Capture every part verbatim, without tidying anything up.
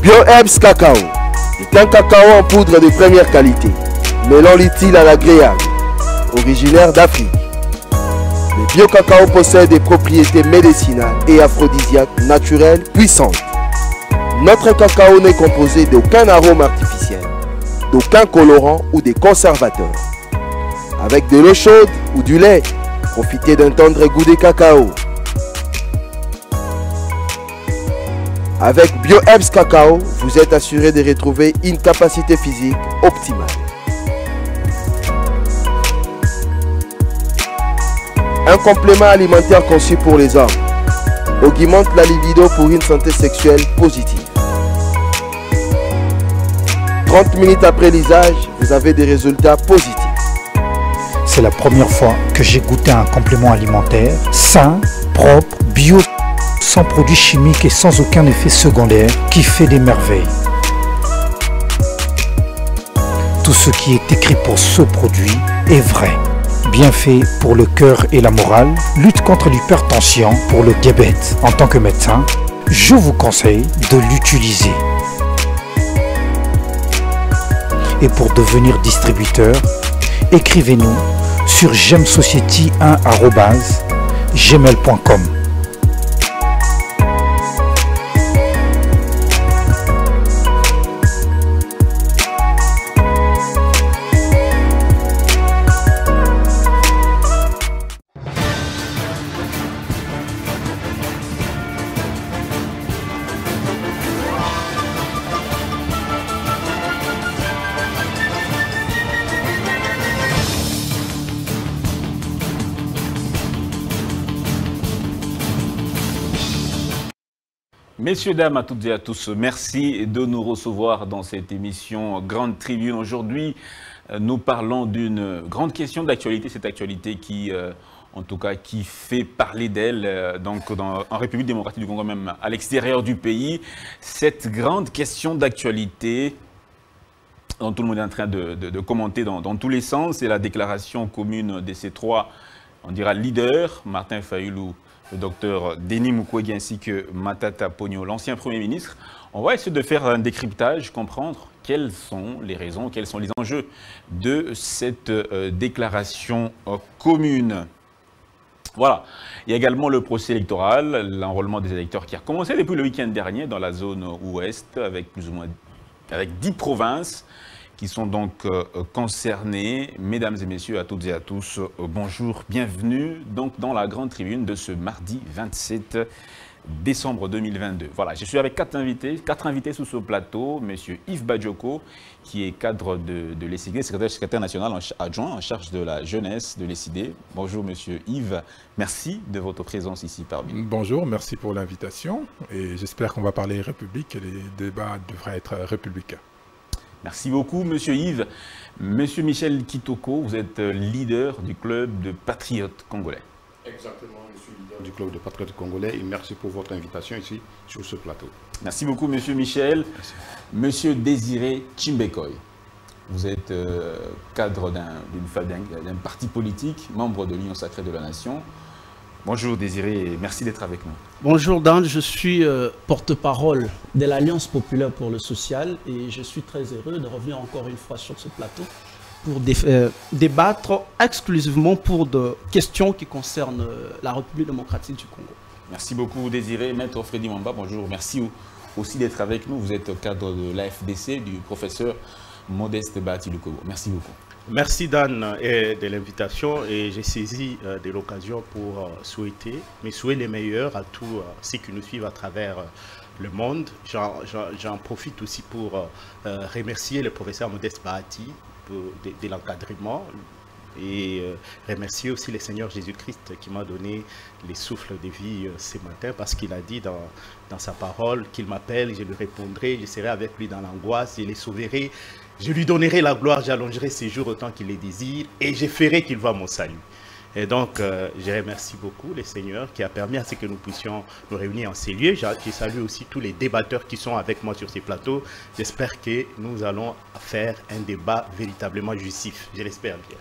BioHerbs Cacao est un cacao en poudre de première qualité, mêlant l'utile à l'agréable, originaire d'Afrique. Le bio-cacao possède des propriétés médicinales et aphrodisiaques naturelles puissantes. Notre cacao n'est composé d'aucun arôme artificiel, d'aucun colorant ou des conservateurs. Avec de l'eau chaude ou du lait, profitez d'un tendre goût de cacao. Avec BioHerbs Cacao, vous êtes assuré de retrouver une capacité physique optimale. Un complément alimentaire conçu pour les hommes augmente la libido pour une santé sexuelle positive. trente minutes après l'usage, vous avez des résultats positifs. C'est la première fois que j'ai goûté un complément alimentaire sain, propre, bio, sans produits chimiques et sans aucun effet secondaire qui fait des merveilles. Tout ce qui est écrit pour ce produit est vrai. Bienfait pour le cœur et la morale, lutte contre l'hypertension, pour le diabète. En tant que médecin, je vous conseille de l'utiliser. Et pour devenir distributeur, écrivez-nous sur gemsociety un arobase gmail point com. Messieurs, dames, à toutes et à tous, merci de nous recevoir dans cette émission Grande Tribune. Aujourd'hui, nous parlons d'une grande question d'actualité, cette actualité qui, euh, en tout cas, qui fait parler d'elle, euh, donc dans, en République démocratique du Congo, même à l'extérieur du pays. Cette grande question d'actualité dont tout le monde est en train de, de, de commenter dans, dans tous les sens, c'est la déclaration commune de ces trois, on dira, leaders, Martin Fayulu, le docteur Denis Mukwege ainsi que Matata Ponyo, l'ancien Premier ministre. On va essayer de faire un décryptage, comprendre quelles sont les raisons, quels sont les enjeux de cette euh, déclaration euh, commune. Voilà. Il y a également le procès électoral, l'enrôlement des électeurs qui a commencé depuis le week-end dernier dans la zone ouest avec plus ou moins avec dix provinces qui sont donc euh, concernés. Mesdames et messieurs, à toutes et à tous, euh, bonjour, bienvenue donc dans la grande tribune de ce mardi vingt-sept décembre deux mille vingt-deux. Voilà, je suis avec quatre invités, quatre invités sous ce plateau. Monsieur Yves Badjoko, qui est cadre de, de l'E C I D, secrétaire, secrétaire national en, adjoint en charge de la jeunesse de l'E C I D. Bonjour Monsieur Yves, merci de votre présence ici parmi nous. Bonjour, merci pour l'invitation et j'espère qu'on va parler République et les débats devraient être républicains. Merci beaucoup, Monsieur Yves. Monsieur Michel Kitoko, vous êtes leader du club de patriotes congolais. Exactement, je suis leader du club de patriotes congolais et merci pour votre invitation ici sur ce plateau. Merci beaucoup, Monsieur Michel. Merci. Monsieur Désiré Chimbekoy, vous êtes euh, cadre d'un d'un parti politique, membre de l'Union sacrée de la Nation. Bonjour Désiré et merci d'être avec nous. Bonjour Dan, je suis euh, porte-parole de l'Alliance populaire pour le social et je suis très heureux de revenir encore une fois sur ce plateau pour dé euh, débattre exclusivement pour de questions qui concernent euh, la République démocratique du Congo. Merci beaucoup Désiré. Maître Freddy Mwamba, bonjour, merci aussi d'être avec nous. Vous êtes cadre de l'A F D C du professeur Modeste Bahati Lukobo. Merci beaucoup. Merci Dan et de l'invitation et j'ai saisi euh, de l'occasion pour euh, souhaiter, mes souhaits les meilleurs à tous euh, ceux qui nous suivent à travers euh, le monde. J'en profite aussi pour euh, remercier le professeur Modeste Bahati pour, de, de l'encadrement et euh, remercier aussi le Seigneur Jésus-Christ qui m'a donné les souffles de vie euh, ce matin parce qu'il a dit dans, dans sa parole qu'il m'appelle, je lui répondrai, je serai avec lui dans l'angoisse, je les sauverai. Je lui donnerai la gloire, j'allongerai ses jours autant qu'il les désire et je ferai qu'il voie mon salut. Et donc, euh, je remercie beaucoup le Seigneur qui a permis à ce que nous puissions nous réunir en ces lieux. Je, je salue aussi tous les débatteurs qui sont avec moi sur ces plateaux. J'espère que nous allons faire un débat véritablement justif. Je l'espère bien.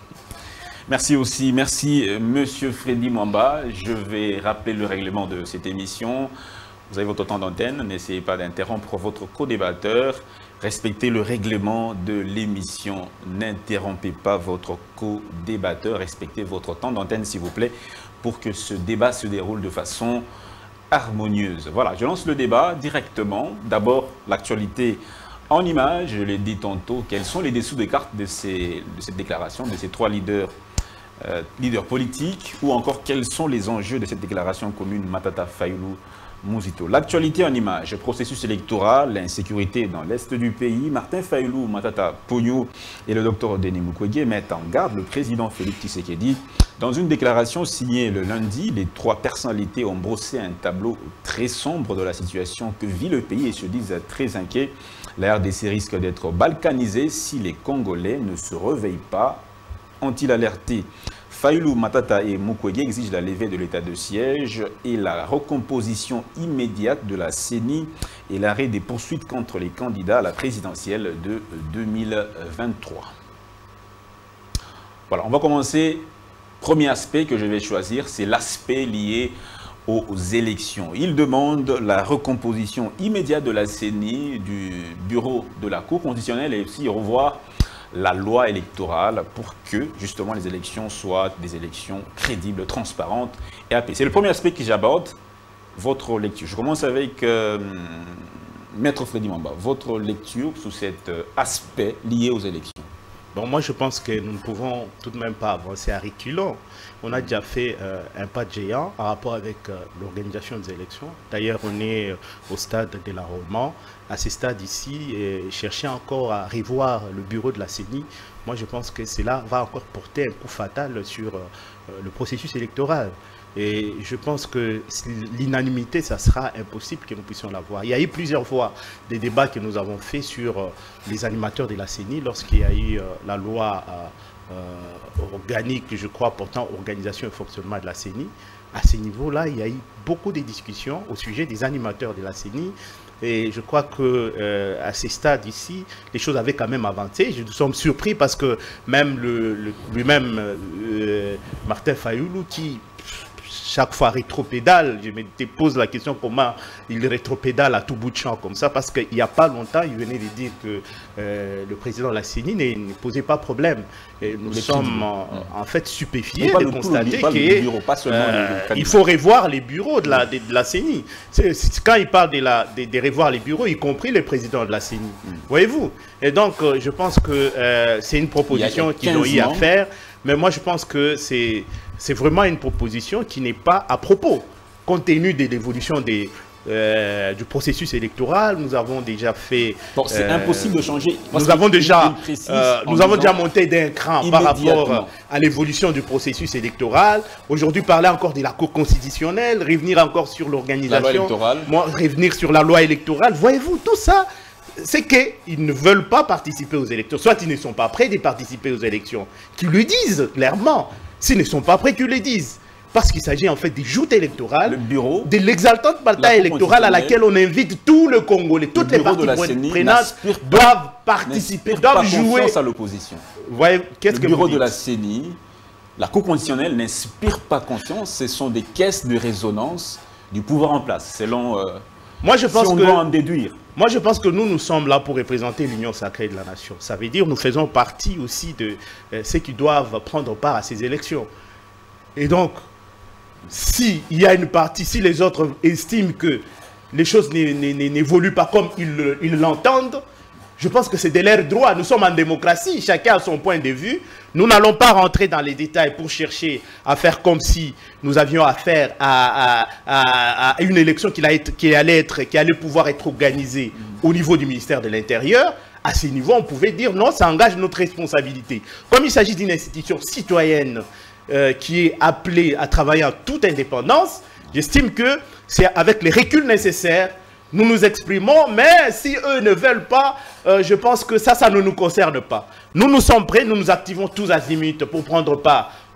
Merci aussi. Merci, Monsieur Freddy Mwamba. Je vais rappeler le règlement de cette émission. Vous avez votre temps d'antenne, n'essayez pas d'interrompre votre co-débatteur. Respectez le règlement de l'émission. N'interrompez pas votre co-débatteur. Respectez votre temps d'antenne, s'il vous plaît, pour que ce débat se déroule de façon harmonieuse. Voilà, je lance le débat directement. D'abord, l'actualité en images. Je l'ai dit tantôt, quels sont les dessous des cartes de, ces, de cette déclaration, de ces trois leaders, euh, leaders politiques, ou encore quels sont les enjeux de cette déclaration commune Matata Fayulu Muzito. L'actualité en images, processus électoral, l'insécurité dans l'est du pays. Martin Fayulu, Matata Ponyo et le docteur Denis Mukwege mettent en garde le président Félix Tshisekedi. Dans une déclaration signée le lundi, les trois personnalités ont brossé un tableau très sombre de la situation que vit le pays et se disent très inquiets. La R D C risque d'être balkanisée si les Congolais ne se réveillent pas, ont-ils alerté. Fayulu, Matata et Mukwege exigent la levée de l'état de siège et la recomposition immédiate de la C E N I et l'arrêt des poursuites contre les candidats à la présidentielle de deux mille vingt-trois. Voilà, on va commencer. Premier aspect que je vais choisir, c'est l'aspect lié aux élections. Il demande la recomposition immédiate de la C E N I, du bureau de la Cour constitutionnelle et aussi revoir la loi électorale pour que, justement, les élections soient des élections crédibles, transparentes et apaisées. C'est le premier aspect que j'aborde, votre lecture. Je commence avec euh, Maître Freddy Mamba. Votre lecture sous cet euh, aspect lié aux élections. Bon, moi, je pense que nous ne pouvons tout de même pas avancer à reculons. On a déjà fait euh, un pas de géant en rapport avec euh, l'organisation des élections. D'ailleurs, on est euh, au stade de l'enrôlement. À ce stade ici, et chercher encore à revoir le bureau de la C E N I, moi, je pense que cela va encore porter un coup fatal sur euh, le processus électoral. Et je pense que l'unanimité, ça sera impossible que nous puissions l'avoir. Il y a eu plusieurs fois des débats que nous avons faits sur euh, les animateurs de la C E N I lorsqu'il y a eu euh, la loi euh, euh, organique, je crois, portant organisation et fonctionnement de la C E N I. À ce niveau-là, il y a eu beaucoup de discussions au sujet des animateurs de la C E N I. Et je crois qu'à euh, ce stade ici, les choses avaient quand même avancé. Je suis surpris parce que même le, le, lui-même, euh, Martin Fayulu, qui chaque fois rétropédale, je me pose la question comment il rétropédale à tout bout de champ comme ça, parce qu'il n'y a pas longtemps, il venait de dire que euh, le président de la C E N I ne, ne posait pas problème. Et nous les sommes en, en fait stupéfiés de constater qu'il faut revoir les bureaux de la, de, de la C E N I. C'est, c'est, quand il parle de, la, de, de revoir les bureaux, y compris les présidents de la C E N I. Mm. Voyez-vous? Et donc, euh, je pense que euh, c'est une proposition qu'ils ont eu à faire, mais moi je pense que c'est... C'est vraiment une proposition qui n'est pas à propos. Compte tenu de l'évolution des, euh, du processus électoral, nous avons déjà fait... Bon, c'est euh, impossible de changer. Nous avons déjà, euh, nous avons déjà monté d'un cran par rapport à l'évolution du processus électoral. Aujourd'hui, parler encore de la Cour constitutionnelle, revenir encore sur l'organisation, revenir sur la loi électorale. Voyez-vous, tout ça, c'est qu'ils ne veulent pas participer aux élections. Soit ils ne sont pas prêts de participer aux élections, qu'ils le disent clairement. S'ils ne sont pas prêts qu'ils le disent. Parce qu'il s'agit en fait des joutes électorales, le bureau, de l'exaltante bataille électorale à laquelle on invite tout le Congolais, toutes les parties prenantes doivent participer, doivent jouer. À l'opposition. Qu'est-ce que le bureau de la C E N I, la Cour constitutionnelle n'inspire pas confiance. Ce sont des caisses de résonance du pouvoir en place, selon... Euh, Moi, je pense si on que, doit en déduire. Moi, je pense que nous, nous sommes là pour représenter l'union sacrée de la nation. Ça veut dire que nous faisons partie aussi de euh, ceux qui doivent prendre part à ces élections. Et donc, s'il y a une partie, si les autres estiment que les choses n'évoluent pas comme ils l'entendent, je pense que c'est de leur droit. Nous sommes en démocratie, chacun a son point de vue. Nous n'allons pas rentrer dans les détails pour chercher à faire comme si nous avions affaire à, à, à, à une élection qui allait, être, qui, allait être, qui allait pouvoir être organisée au niveau du ministère de l'Intérieur. À ce niveau, on pouvait dire non, ça engage notre responsabilité. Comme il s'agit d'une institution citoyenne euh, qui est appelée à travailler en toute indépendance, j'estime que c'est avec les reculs nécessaires nous nous exprimons, mais si eux ne veulent pas, euh, je pense que ça, ça ne nous concerne pas. Nous, nous sommes prêts, nous nous activons tous azimuts pour prendre part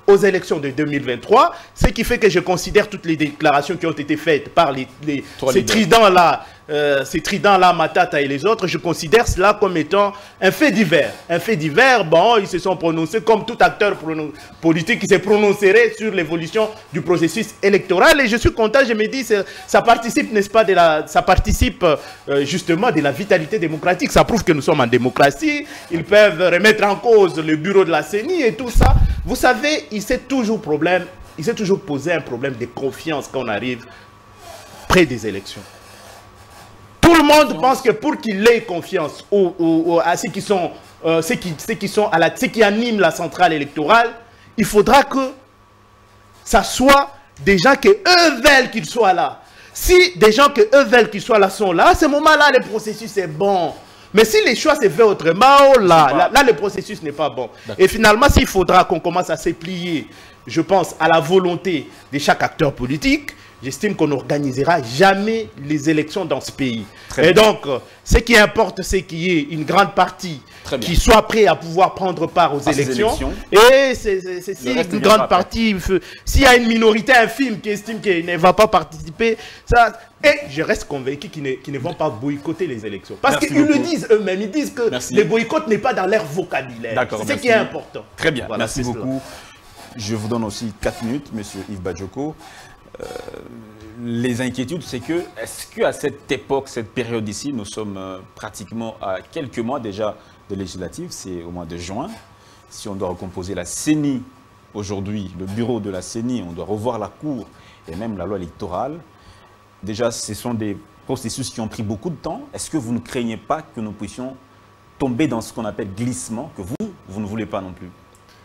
aux élections de deux mille vingt-trois, ce qui fait que je considère toutes les déclarations qui ont été faites par les, les, ces tridents-là, euh, ces tridents-là, Matata et les autres, je considère cela comme étant un fait divers. Un fait divers, bon, ils se sont prononcés comme tout acteur politique qui se prononcerait sur l'évolution du processus électoral. Et je suis content, je me dis, ça participe, n'est-ce pas, de la, ça participe euh, justement de la vitalité démocratique. Ça prouve que nous sommes en démocratie. Ils peuvent remettre en cause le bureau de la C E N I et tout ça. Vous savez, il s'est toujours problème, il s'est toujours posé un problème de confiance quand on arrive près des élections. Tout le monde pense que pour qu'il ait confiance aux, aux, à ceux qui sont, euh, ceux qui, ceux qui sont à la, ceux qui animent la centrale électorale, il faudra que ça soit des gens que eux veulent qu'ils soient là. Si des gens que eux veulent qu'ils soient là sont là, à ce moment-là, le processus est bon. Mais si les choix se fait autrement, oh là, là, là, le processus n'est pas bon. Et finalement, s'il faudra qu'on commence à se plier, je pense, à la volonté de chaque acteur politique, j'estime qu'on n'organisera jamais les élections dans ce pays. Très Et bien. donc, ce qui importe, c'est qu'il y ait une grande partie qui soit prêt à pouvoir prendre part aux élections. élections. Et c'est si une grande partie, s'il y a une minorité infime qui estime qu'elle ne va pas participer, ça... Et je reste convaincu qu'ils ne, qu'ils ne vont pas boycotter les élections. Parce qu'ils le disent eux-mêmes, ils disent que merci. le boycott n'est pas dans leur vocabulaire. C'est ce qui est important. Très bien, voilà, merci beaucoup. Cela. Je vous donne aussi quatre minutes, monsieur Yves Badjoko. Euh, les inquiétudes, c'est que, est-ce qu'à cette époque, cette période ici, nous sommes euh, pratiquement à quelques mois déjà de législative, c'est au mois de juin. Si on doit recomposer la C E N I aujourd'hui, le bureau de la C E N I, on doit revoir la Cour et même la loi électorale. Déjà, ce sont des processus qui ont pris beaucoup de temps. Est-ce que vous ne craignez pas que nous puissions tomber dans ce qu'on appelle glissement, que vous, vous ne voulez pas non plus?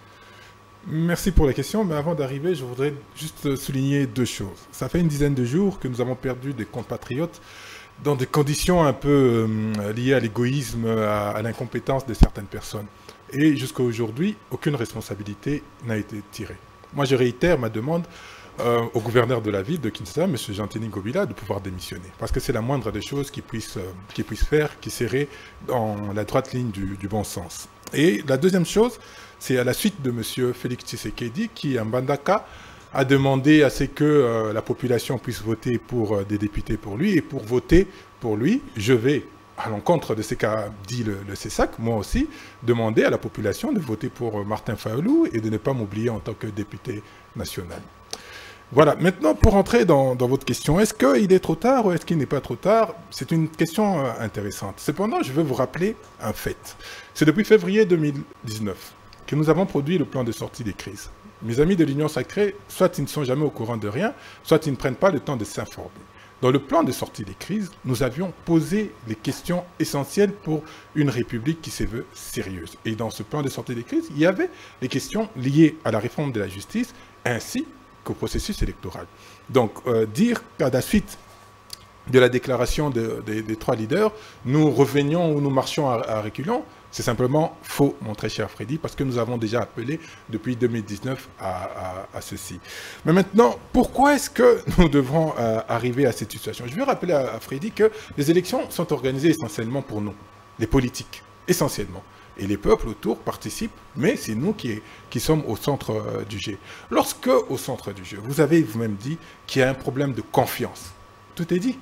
Merci pour la question, mais avant d'arriver, je voudrais juste souligner deux choses. Ça fait une dizaine de jours que nous avons perdu des compatriotes dans des conditions un peu euh, liées à l'égoïsme, à, à l'incompétence de certaines personnes. Et jusqu'à aujourd'hui, aucune responsabilité n'a été tirée. Moi, je réitère ma demande Euh, au gouverneur de la ville de Kinshasa, M. Gentini Ngobila, de pouvoir démissionner. Parce que c'est la moindre des choses qu'il puisse, euh, qu'il puisse faire, qui serait dans la droite ligne du, du bon sens. Et la deuxième chose, c'est à la suite de M. Félix Tshisekedi, qui, à Mbandaka, a demandé à ce que euh, la population puisse voter pour euh, des députés pour lui. Et pour voter pour lui, je vais, à l'encontre de ce qu'a dit le, le C E S A C, moi aussi, demander à la population de voter pour euh, Martin Fayulu et de ne pas m'oublier en tant que député national. Voilà, maintenant pour entrer dans, dans votre question, est-ce qu'il est trop tard ou est-ce qu'il n'est pas trop tard? C'est une question euh, intéressante. Cependant, je veux vous rappeler un fait. C'est depuis février deux mille dix-neuf que nous avons produit le plan de sortie des crises. Mes amis de l'Union Sacrée, soit ils ne sont jamais au courant de rien, soit ils ne prennent pas le temps de s'informer. Dans le plan de sortie des crises, nous avions posé les questions essentielles pour une République qui se veut sérieuse. Et dans ce plan de sortie des crises, il y avait les questions liées à la réforme de la justice, ainsi qu'au processus électoral. Donc, euh, dire qu'à la suite de la déclaration de, de, des trois leaders, nous revenions ou nous marchions à, à reculons, c'est simplement faux, mon très cher Freddy, parce que nous avons déjà appelé depuis deux mille dix-neuf à, à, à ceci. Mais maintenant, pourquoi est-ce que nous devrons euh, arriver à cette situation? Je veux rappeler à, à Freddy que les élections sont organisées essentiellement pour nous, les politiques, essentiellement. Et les peuples autour participent, mais c'est nous qui, qui sommes au centre euh, du jeu. Lorsque, au centre du jeu, vous avez vous-même dit qu'il y a un problème de confiance, tout est dit.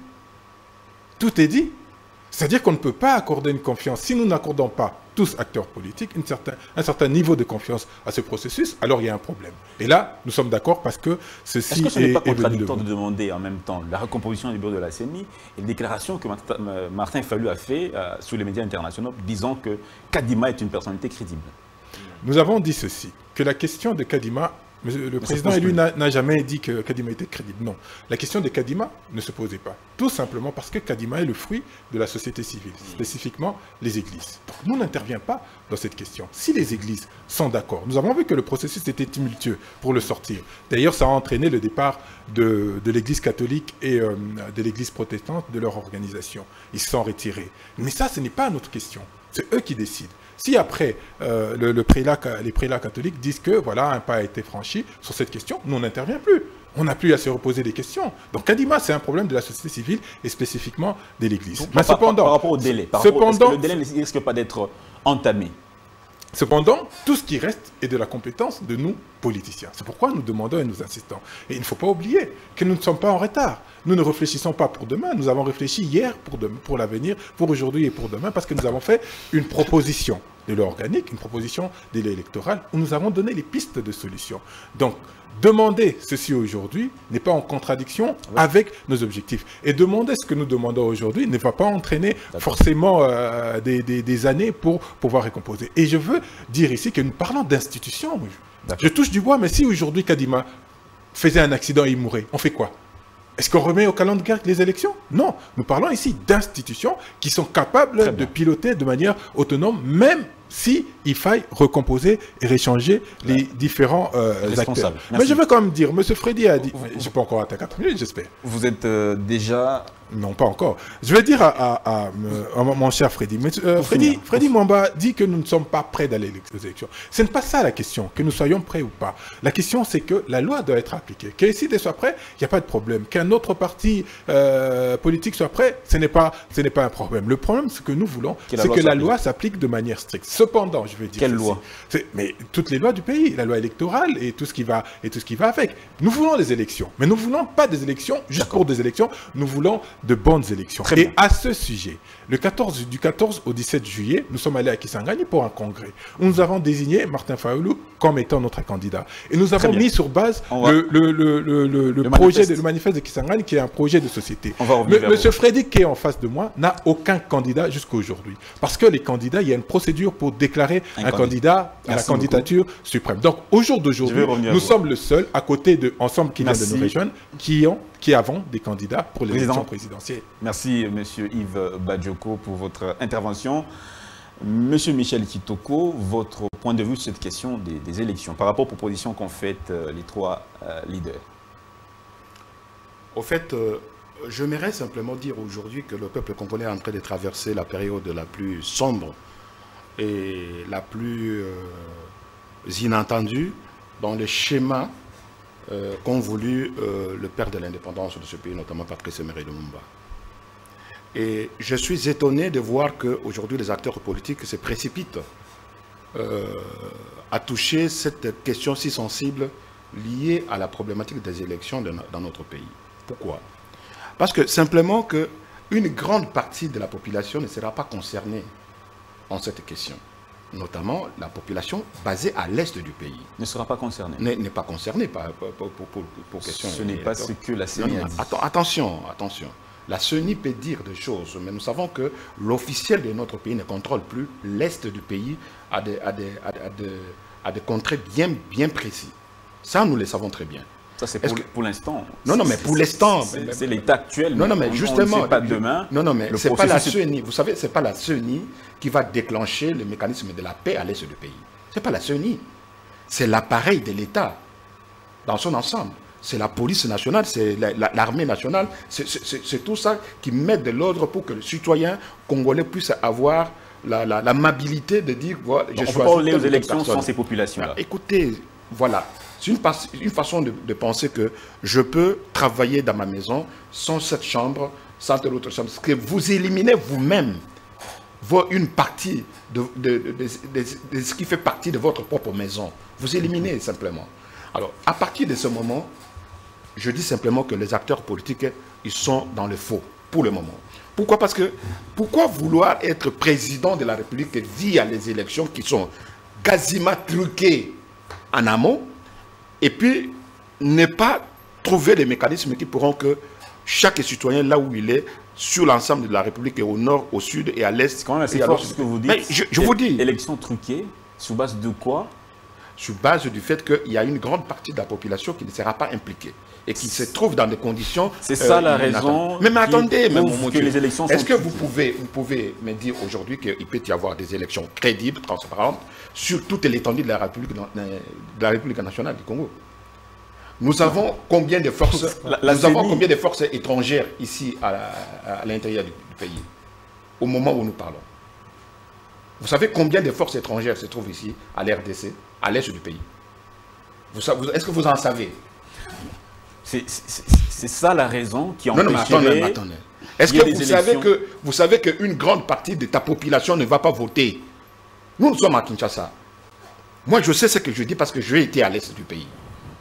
Tout est dit. C'est-à-dire qu'on ne peut pas accorder une confiance. Si nous n'accordons pas, tous acteurs politiques, une certain, un certain niveau de confiance à ce processus, alors il y a un problème. Et là, nous sommes d'accord parce que ceci est... Est-ce que ce n'est pas contradictoire de, de demander en même temps la recomposition du bureau de la C E N I et une déclaration que Martin Fayulu a fait euh, sur les médias internationaux disant que Kadima est une personnalité crédible? Nous avons dit ceci, que la question de Kadima, le président élu n'a jamais dit que Kadima était crédible. Non. La question de Kadima ne se posait pas. Tout simplement parce que Kadima est le fruit de la société civile, spécifiquement les églises. Donc nous n'intervenons pas dans cette question. Si les églises sont d'accord, nous avons vu que le processus était tumultueux pour le sortir. D'ailleurs, ça a entraîné le départ de, de l'église catholique et euh, de l'église protestante de leur organisation. Ils se sont retirés. Mais ça, ce n'est pas notre question. C'est eux qui décident. Si après, euh, le, le prélat, les prélats catholiques disent que voilà, un pas a été franchi sur cette question, nous on n'intervient plus. On n'a plus à se reposer des questions. Donc Kadima, c'est un problème de la société civile et spécifiquement de l'Église. Mais par, cependant, par rapport au délai, par cependant, rapport, le délai ne risque pas d'être entamé. Cependant, tout ce qui reste est de la compétence de nous, politiciens. C'est pourquoi nous demandons et nous insistons. Et il ne faut pas oublier que nous ne sommes pas en retard. Nous ne réfléchissons pas pour demain, nous avons réfléchi hier pour, pour l'avenir, pour aujourd'hui et pour demain, parce que nous avons fait une proposition de loi organique, une proposition de loi électorale, où nous avons donné les pistes de solutions. Donc, demander ceci aujourd'hui n'est pas en contradiction oui. avec nos objectifs. Et demander ce que nous demandons aujourd'hui ne va pas entraîner forcément euh, des, des, des années pour pouvoir récomposer. Et je veux dire ici que nous parlons d'institutions. Je touche du bois, mais si aujourd'hui Kadima faisait un accident et il mourait, on fait quoi? Est-ce qu'on remet au calendrier les élections? Non. Nous parlons ici d'institutions qui sont capables de piloter de manière autonome, même si il faille recomposer et réchanger les ouais. différents euh, acteurs. Mais je veux quand même dire, M. Freddy a dit... Je n'ai pas encore atteint quatre minutes, j'espère. Vous êtes euh, déjà... Non, pas encore. Je vais dire à, à, à, à mon cher Freddy. Mais, euh, Freddy, Freddy Mwamba dit que nous ne sommes pas prêts d'aller aux élections. Ce n'est pas ça la question, que nous soyons prêts ou pas. La question, c'est que la loi doit être appliquée. Que ici, soit prêt, il n'y a pas de problème. Qu'un autre parti euh, politique soit prêt, ce n'est pas, ce n'est pas un problème. Le problème, c'est que nous voulons, c'est que la loi s'applique de manière stricte. Cependant, je veux dire... Quelle loi? Mais toutes les lois du pays, la loi électorale et tout ce qui va, et tout ce qui va avec. Nous voulons des élections, mais nous ne voulons pas des élections juste pour des élections. Nous voulons de bonnes élections. Très et bien. À ce sujet, le quatorze, du quatorze au dix-sept juillet, nous sommes allés à Kisangani pour un congrès où nous avons désigné Martin Fayoulou comme étant notre candidat. Et nous avons mis sur base le, le, le, le, le, le projet, manifeste. De, le manifeste de Kisangani qui est un projet de société. Le, Monsieur Freddy qui est en face de moi n'a aucun candidat jusqu'à aujourd'hui. Parce que les candidats, il y a une procédure pour déclarer un, un candidat, candidat à Merci la candidature beaucoup. Suprême. Donc au jour d'aujourd'hui, nous sommes le seul à côté de Ensemble qui vient de nos régions qui ont qui avons des candidats pour les élections présidentielles. Merci, M. Yves Badjoko, pour votre intervention. M. Michel Kitoko, votre point de vue sur cette question des, des élections, par rapport aux propositions qu'ont faites euh, les trois euh, leaders. Au fait, euh, j'aimerais simplement dire aujourd'hui que le peuple congolais est en train de traverser la période la plus sombre et la plus euh, inattendue dans le schéma Euh, qu'ont voulu euh, le père de l'indépendance de ce pays, notamment Patrice Emery Lumumba. Et je suis étonné de voir qu'aujourd'hui les acteurs politiques se précipitent euh, à toucher cette question si sensible liée à la problématique des élections de, dans notre pays. Pourquoi? Parce que simplement qu'une grande partie de la population ne sera pas concernée en cette question. Notamment la population basée à l'est du pays. Ne sera pas concernée. N'est pas concernée par, pour, pour, pour, pour question. Ce n'est pas ce que la C E N I a dit. Att attention, attention. La C E N I peut dire des choses, mais nous savons que l'officiel de notre pays ne contrôle plus l'est du pays à des, à des, à des, à des contrées bien, bien précis. Ça, nous le savons très bien. Ça, c'est pour, pour l'instant. Non, non, mais pour l'instant. C'est l'état actuel. Non, non, mais on, justement. on ne sait pas demain. Non, non, mais c'est pas la C E N I. Vous savez, c'est pas la C E N I qui va déclencher le mécanisme de la paix à l'est du pays. C'est pas la C E N I. C'est l'appareil de l'État dans son ensemble. C'est la police nationale, c'est l'armée nationale. C'est tout ça qui met de l'ordre pour que le citoyen congolais puisse avoir l'amabilité de dire voilà, je choisis. On ne peut pas aller aux élections sans ces populations-là. Écoutez, voilà. C'est une, une façon de, de penser que je peux travailler dans ma maison sans cette chambre, sans telle autre chambre. Parce que vous éliminez vous-même une partie de, de, de, de, de, de ce qui fait partie de votre propre maison. Vous éliminez simplement. Alors, à partir de ce moment, je dis simplement que les acteurs politiques, ils sont dans le faux, pour le moment. Pourquoi? Parce que, pourquoi vouloir être président de la République via les élections qui sont quasiment truquées en amont, et puis ne pas trouver des mécanismes qui pourront que chaque citoyen, là où il est, sur l'ensemble de la République, et au nord, au sud et à l'est. C'est quand même assez fort ce que vous dites. Mais je, je vous dis. Élections truquées, sur base de quoi? Sur base du fait qu'il y a une grande partie de la population qui ne sera pas impliquée et qui se trouve dans des conditions... C'est ça euh, la raison... Mais, mais attendez, mais mon que les élections est-ce que vous pouvez, vous pouvez me dire aujourd'hui qu'il peut y avoir des élections crédibles, transparentes, sur toute l'étendue de la République, de la République nationale du Congo? Nous avons combien de forces, la, la nous avons combien de forces étrangères ici à l'intérieur du, du pays, au moment où nous parlons? Vous savez combien de forces étrangères se trouvent ici, à l'R D C, à l'est du pays? Est-ce que vous en savez? C'est ça la raison qui empêcherait... Non, non, mais attendez, attendez. Est-ce que vous savez que vous savez qu'une grande partie de ta population ne va pas voter? Nous, nous sommes à Kinshasa. Moi, je sais ce que je dis parce que j'ai été à l'est du pays.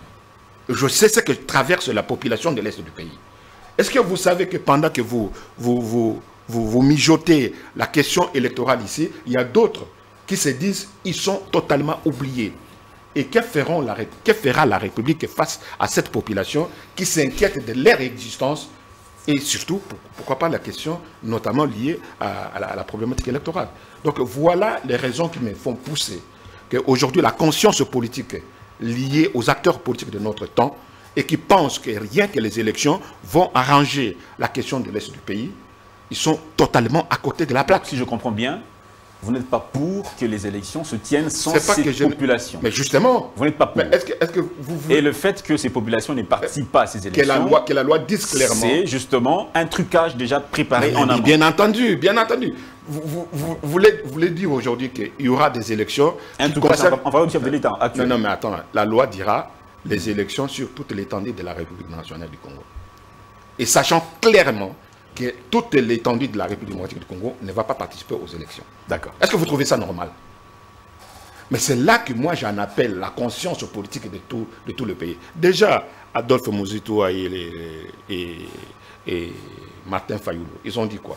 Je sais ce que traverse la population de l'est du pays. Est-ce que vous savez que pendant que vous, vous, vous, vous, vous mijotez la question électorale ici, il y a d'autres qui se disent qu'ils sont totalement oubliés. Et que, feront la, que fera la République face à cette population qui s'inquiète de leur existence et surtout, pourquoi pas la question notamment liée à, à, la, à la problématique électorale. Donc voilà les raisons qui me font pousser qu'aujourd'hui la conscience politique liée aux acteurs politiques de notre temps et qui pensent que rien que les élections vont arranger la question de l'Est du pays, ils sont totalement à côté de la plaque. Si je comprends bien, vous n'êtes pas pour que les élections se tiennent sans pas ces que je... populations. Mais justement, vous n'êtes pas pour. Est-ce que, est-ce que vous, vous... Et le fait que ces populations ne participent pas à ces élections, que la loi, que la loi dise clairement, c'est justement un trucage déjà préparé mais, en mais, amont. Bien entendu, bien entendu. Vous, vous, vous, vous, voulez, vous voulez dire aujourd'hui qu'il y aura des élections un qui truc concernent... en faveur du chef de l'État actuel. Non, non, mais attends, la loi dira les élections sur toute l'étendue de la République nationale du Congo. Et sachant clairement que toute l'étendue de la République démocratique du Congo ne va pas participer aux élections. D'accord. Est-ce que vous trouvez ça normal? Mais c'est là que moi j'en appelle la conscience politique de tout, de tout le pays. Déjà, Adolphe Muzito et, et, et Martin Fayulu, ils ont dit quoi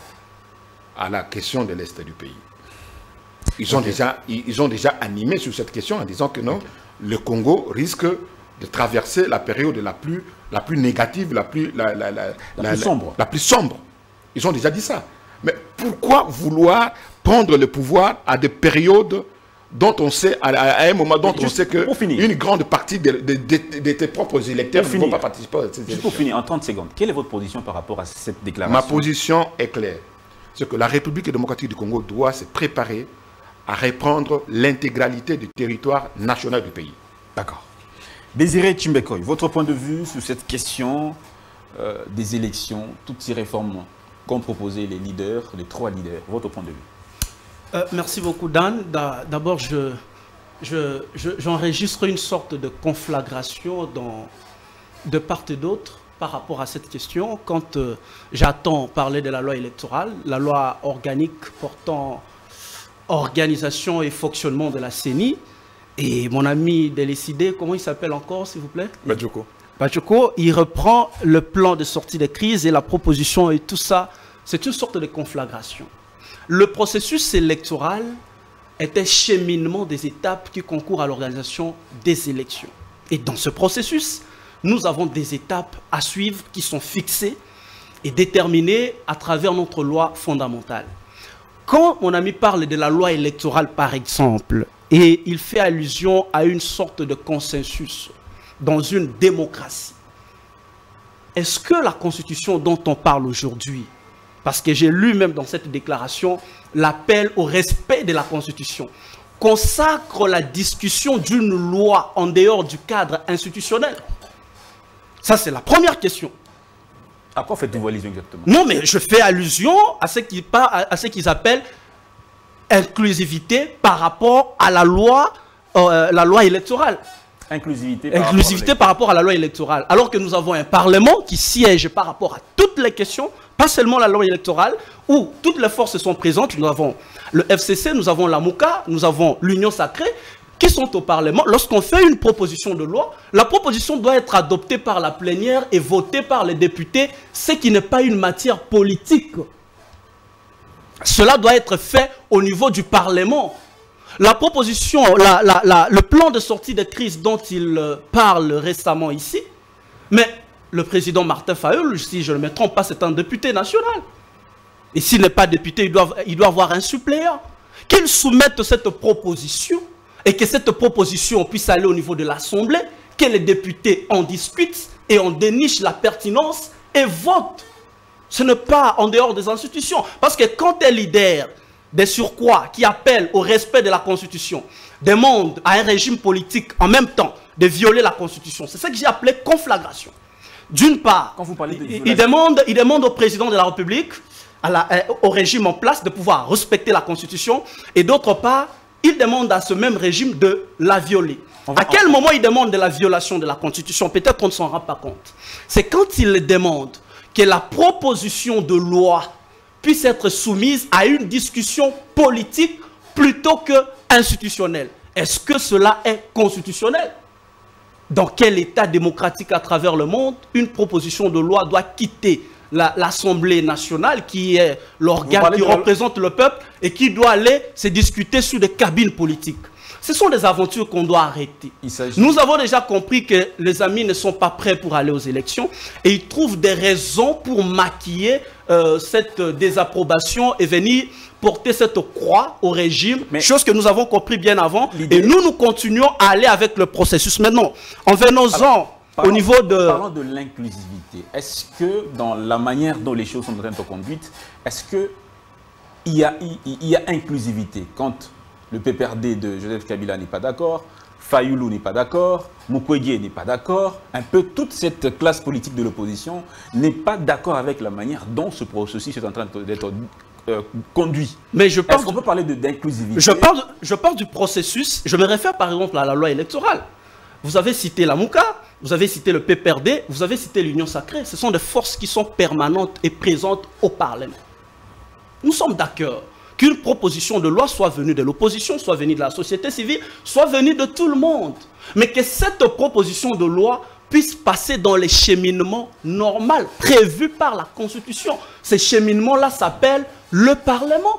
à la question de l'Est du pays? Ils ont, okay. déjà, ils, ils ont déjà animé sur cette question en disant que non, okay. le Congo risque de traverser la période la plus, la plus négative, la plus, la, la, la, la, la, plus sombre. La, la plus sombre. Ils ont déjà dit ça. Mais pourquoi vouloir prendre le pouvoir à des périodes dont on sait, à, à un moment dont on sait qu'une grande partie de, de, de, de tes propres électeurs ne vont pas participer à ces élections? Juste pour finir, en trente secondes, quelle est votre position par rapport à cette déclaration? Ma position est claire. C'est que la République démocratique du Congo doit se préparer à reprendre l'intégralité du territoire national du pays. D'accord. Désiré Tchimbekoy, votre point de vue sur cette question euh, des élections, toutes ces réformes qu'ont proposé les leaders, les trois leaders, votre point de vue? euh, Merci beaucoup Dan. D'abord, je, je, je, j'enregistre une sorte de conflagration dans, de part et d'autre par rapport à cette question. Quand euh, j'attends parler de la loi électorale, la loi organique portant organisation et fonctionnement de la C E N I, et mon ami Délécidé, comment il s'appelle encore, s'il vous plaît? Badjoko. Badjoko, il reprend le plan de sortie de crise et la proposition et tout ça. C'est une sorte de conflagration. Le processus électoral est un cheminement des étapes qui concourent à l'organisation des élections. Et dans ce processus, nous avons des étapes à suivre qui sont fixées et déterminées à travers notre loi fondamentale. Quand mon ami parle de la loi électorale, par exemple, et il fait allusion à une sorte de consensus dans une démocratie, est-ce que la Constitution dont on parle aujourd'hui, parce que j'ai lu même dans cette déclaration l'appel au respect de la Constitution, consacre la discussion d'une loi en dehors du cadre institutionnel? Ça, c'est la première question. À quoi faites-vous allusion exactement? Non, mais je fais allusion à ce qu'ils à ce qu'ils appellent inclusivité par rapport à la loi, euh, la loi électorale. Inclusivité, par, inclusivité rapport par rapport à la loi électorale. Alors que nous avons un Parlement qui siège par rapport à toutes les questions, pas seulement la loi électorale, où toutes les forces sont présentes. Nous avons le F C C, nous avons la MOUCA, nous avons l'Union Sacrée, qui sont au Parlement. Lorsqu'on fait une proposition de loi, la proposition doit être adoptée par la plénière et votée par les députés, ce qui n'est pas une matière politique. Cela doit être fait au niveau du Parlement. La proposition, la, la, la, le plan de sortie de crise dont il euh, parle récemment ici, mais le président Martin Fayulu, si je ne me trompe pas, c'est un député national. Et s'il n'est pas député, il doit, il doit avoir un suppléant. Qu'il soumette cette proposition et que cette proposition puisse aller au niveau de l'Assemblée, que les députés en discutent et en dénichent la pertinence et votent. Ce n'est pas en dehors des institutions. Parce que quand un leader des surcroît qui appelle au respect de la Constitution demande à un régime politique en même temps de violer la Constitution, c'est ça que j'ai appelé conflagration. D'une part, quand vous parlez de il, il, demande, il demande au président de la République, à la, au régime en place, de pouvoir respecter la Constitution, et d'autre part, il demande à ce même régime de la violer. Va, à quel on... moment il demande de la violation de la Constitution? Peut-être qu'on ne s'en rend pas compte. C'est quand il demande que la proposition de loi puisse être soumise à une discussion politique plutôt que institutionnelle. Est-ce que cela est constitutionnel? Dans quel État démocratique à travers le monde, une proposition de loi doit quitter l'Assemblée nationale, qui est l'organe qui représente le peuple, et qui doit aller se discuter sur des cabines politiques? Ce sont des aventures qu'on doit arrêter. Nous avons déjà compris que les amis ne sont pas prêts pour aller aux élections et ils trouvent des raisons pour maquiller euh, cette désapprobation et venir porter cette croix au régime, mais chose que nous avons compris bien avant. Et nous, nous continuons à aller avec le processus. Maintenant, en venons-en au niveau de... Parlons de l'inclusivité. Est-ce que dans la manière dont les choses sont en train d'être conduites, est-ce qu'il y a, il y a inclusivité quand le P P R D de Joseph Kabila n'est pas d'accord, Fayulu n'est pas d'accord, Mukwege n'est pas d'accord, un peu toute cette classe politique de l'opposition n'est pas d'accord avec la manière dont ce processus est en train d'être euh, conduit. Mais je pense... Est-ce qu'on peut parler d'inclusivité? Je parle, je parle du processus, je me réfère par exemple à la loi électorale. Vous avez cité la Mouka, vous avez cité le P P R D, vous avez cité l'Union sacrée. Ce sont des forces qui sont permanentes et présentes au Parlement. Nous sommes d'accord qu'une proposition de loi soit venue de l'opposition, soit venue de la société civile, soit venue de tout le monde. Mais que cette proposition de loi puisse passer dans les cheminements normaux prévus par la Constitution. Ces cheminements-là s'appellent le Parlement.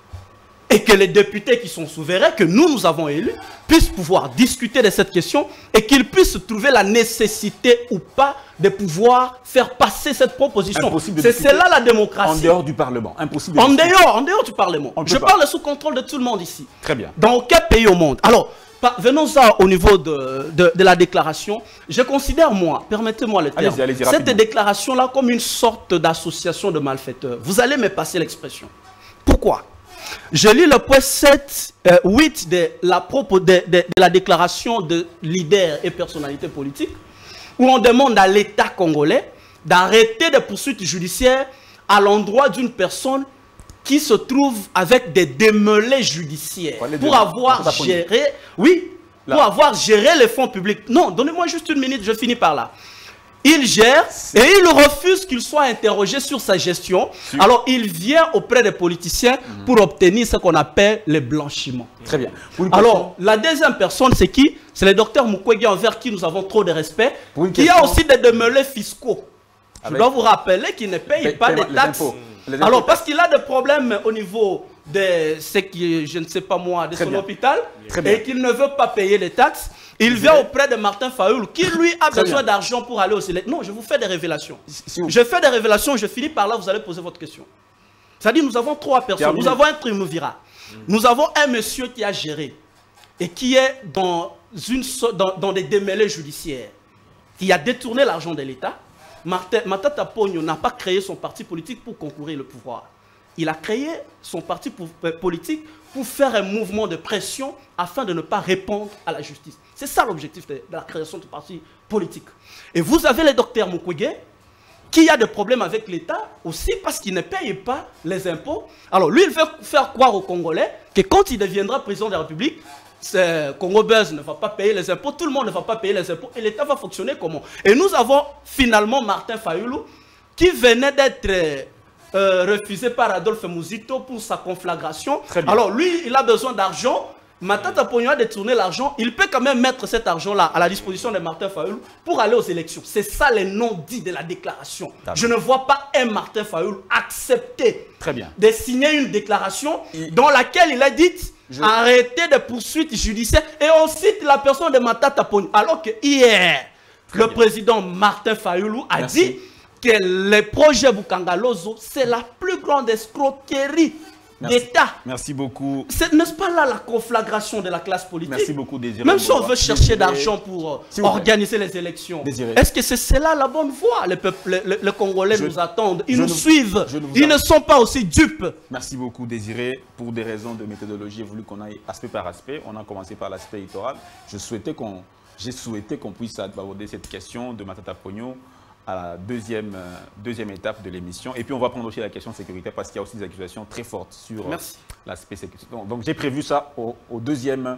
Et que les députés qui sont souverains, que nous, nous avons élus, puissent pouvoir discuter de cette question et qu'ils puissent trouver la nécessité ou pas de pouvoir faire passer cette proposition. C'est cela la démocratie. En dehors du Parlement. Impossible. En dehors, en dehors du Parlement. Je parle sous contrôle de tout le monde ici. Très bien. Dans quel pays au monde? Alors, venons-en au niveau de, de, de la déclaration. Je considère, moi, permettez-moi le terme, allez-y, allez-y, cette déclaration-là comme une sorte d'association de malfaiteurs. Vous allez me passer l'expression. Pourquoi? Je lis le point sept, euh, huit de la, propos de, de, de la déclaration de leaders et personnalités politiques, où on demande à l'État congolais d'arrêter des poursuites judiciaires à l'endroit d'une personne qui se trouve avec des démêlés judiciaires pour de, avoir géré, oui, là. pour avoir géré les fonds publics. Non, donnez-moi juste une minute, je finis par là. Il gère et il refuse qu'il soit interrogé sur sa gestion. Sur... Alors, il vient auprès des politiciens mmh. pour obtenir ce qu'on appelle le blanchiment. Très bien. Alors, la deuxième personne, c'est qui? C'est le docteur Mukwege, envers qui nous avons trop de respect. Qui question... a aussi des démêlés fiscaux. Avec... Je dois vous rappeler qu'il ne paye pas des taxes. Alors, parce qu'il a des problèmes au niveau de ce qui, je ne sais pas moi, de Très son bien. hôpital, et qu'il ne veut pas payer les taxes. Il vous vient avez... auprès de Martin Fayulu, qui lui a Très besoin d'argent pour aller au élections. Non, je vous fais des révélations. Si vous... Je fais des révélations, je finis par là, vous allez poser votre question. C'est-à-dire, nous avons trois personnes. Terminé. Nous avons un triumvirat. Mmh. Nous avons un monsieur qui a géré et qui est dans, une so... dans, dans des démêlés judiciaires, qui a détourné l'argent de l'État. Martin, Matata Pogno n'a pas créé son parti politique pour concourir le pouvoir. Il a créé son parti pour, euh, politique pour faire un mouvement de pression afin de ne pas répondre à la justice. C'est ça l'objectif de, de la création du parti politique. Et vous avez le docteur Mukwege qui a des problèmes avec l'État aussi parce qu'il ne paye pas les impôts. Alors lui, il veut faire croire aux Congolais que quand il deviendra président de la République, Congo Buzz ne va pas payer les impôts, tout le monde ne va pas payer les impôts et l'État va fonctionner comment? Et nous avons finalement Martin Fayulu qui venait d'être euh, refusé par Adolphe Muzito pour sa conflagration. Alors lui, il a besoin d'argent. Matata Pogno a détourné l'argent. Il peut quand même mettre cet argent-là à la disposition de Martin Fayulu pour aller aux élections. C'est ça les non-dits de la déclaration. Je ne vois pas un Martin Fayulu accepter Très bien. de signer une déclaration il... dans laquelle il a dit Je... arrêter des poursuites judiciaires et on cite la personne de Matata Pogno. Alors que hier, Très le bien. président Martin Fayulu a Merci. dit que le projet Bukangalozo, c'est la plus grande escroquerie d'État. Merci beaucoup. N'est-ce pas là la conflagration de la classe politique? Merci beaucoup, Désiré. Même si on veut chercher d'argent pour si organiser les élections, est-ce que c'est cela la bonne voie? Les, peuples, les, les Congolais je, nous attendent, ils nous, nous suivent, nous ils ne sont pas aussi dupes. Merci beaucoup, Désiré. Pour des raisons de méthodologie, j'ai voulu qu'on aille aspect par aspect. On a commencé par l'aspect électoral. Je souhaitais qu'on, j'ai souhaité qu'on puisse aborder cette question de Matata Pogno à la deuxième, euh, deuxième étape de l'émission. Et puis on va prendre aussi la question de sécurité parce qu'il y a aussi des accusations très fortes sur euh, l'aspect sécurité. Donc, donc j'ai prévu ça au, au deuxième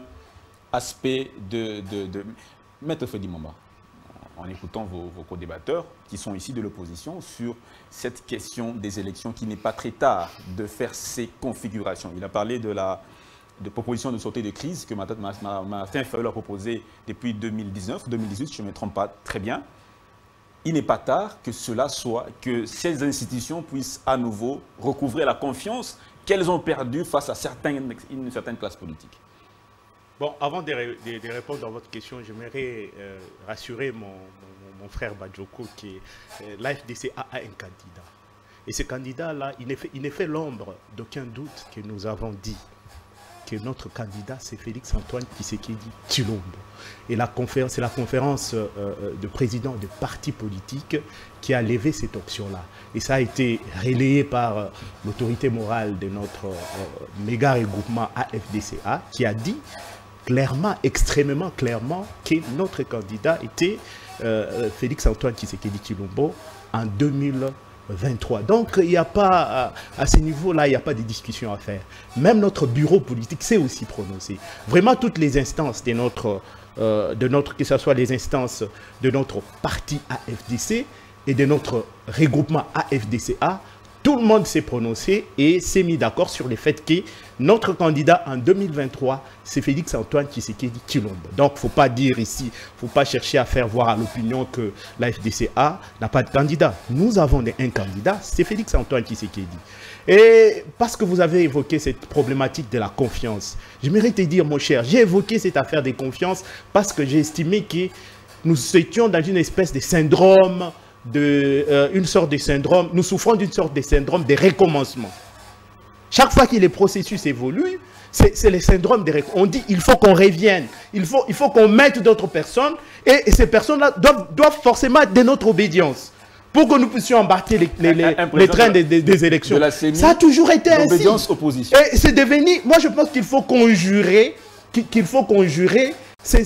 aspect de, de, de... Maître Freddy Mamba, en écoutant vos, vos co-débatteurs qui sont ici de l'opposition sur cette question des élections qui n'est pas très tard de faire ces configurations. Il a parlé de la de propositions de sortie de crise que Martin Fayulu a proposé depuis deux mille dix-neuf, deux mille dix-huit, je ne me trompe pas très bien. Il n'est pas tard que cela soit, que ces institutions puissent à nouveau recouvrer la confiance qu'elles ont perdue face à certaines, une certaine classe politique. Bon, avant de, de, de répondre à votre question, j'aimerais euh, rassurer mon, mon, mon frère Badjoko que euh, l'A F D C a un candidat. Et ce candidat-là, il n'est fait, fait l'ombre d'aucun doute que nous avons dit que notre candidat, c'est Félix Antoine Tshisekedi Tshilombo. Et c'est la conférence euh, de présidents de partis politiques qui a levé cette option-là. Et ça a été relayé par euh, l'autorité morale de notre euh, méga regroupement A F D C A, qui a dit clairement, extrêmement clairement, que notre candidat était euh, Félix Antoine Tshisekedi Tshilombo en deux mille vingt-trois. Donc, il n'y a pas, à ce niveau-là, il n'y a pas de discussion à faire. Même notre bureau politique s'est aussi prononcé. Vraiment, toutes les instances de notre, euh, de notre, que ce soit les instances de notre parti A F D C et de notre regroupement A F D C A, tout le monde s'est prononcé et s'est mis d'accord sur le fait que notre candidat en deux mille vingt-trois, c'est Félix Antoine Tshisekedi Tshilombo. Donc, il ne faut pas dire ici, il ne faut pas chercher à faire voir à l'opinion que l'A F D C A n'a pas de candidat. Nous avons un candidat, c'est Félix Antoine Tshisekedi. Et parce que vous avez évoqué cette problématique de la confiance, j'aimerais te dire, mon cher, j'ai évoqué cette affaire de confiance parce que j'ai estimé que nous étions dans une espèce de syndrome, de, euh, une sorte de syndrome, nous souffrons d'une sorte de syndrome de recommencement. Chaque fois que les processus évoluent, c'est le syndrome de recommencement. On dit il faut qu'on revienne, il faut, il faut qu'on mette d'autres personnes, et, et ces personnes-là doivent, doivent forcément être de notre obédience pour que nous puissions embarquer les, les, les, les trains des, des, des élections. De la C E N I, ça a toujours été ainsi. L'obédience opposition. Et c'est devenu, moi je pense qu'il faut conjurer, qu'il faut conjurer, c'est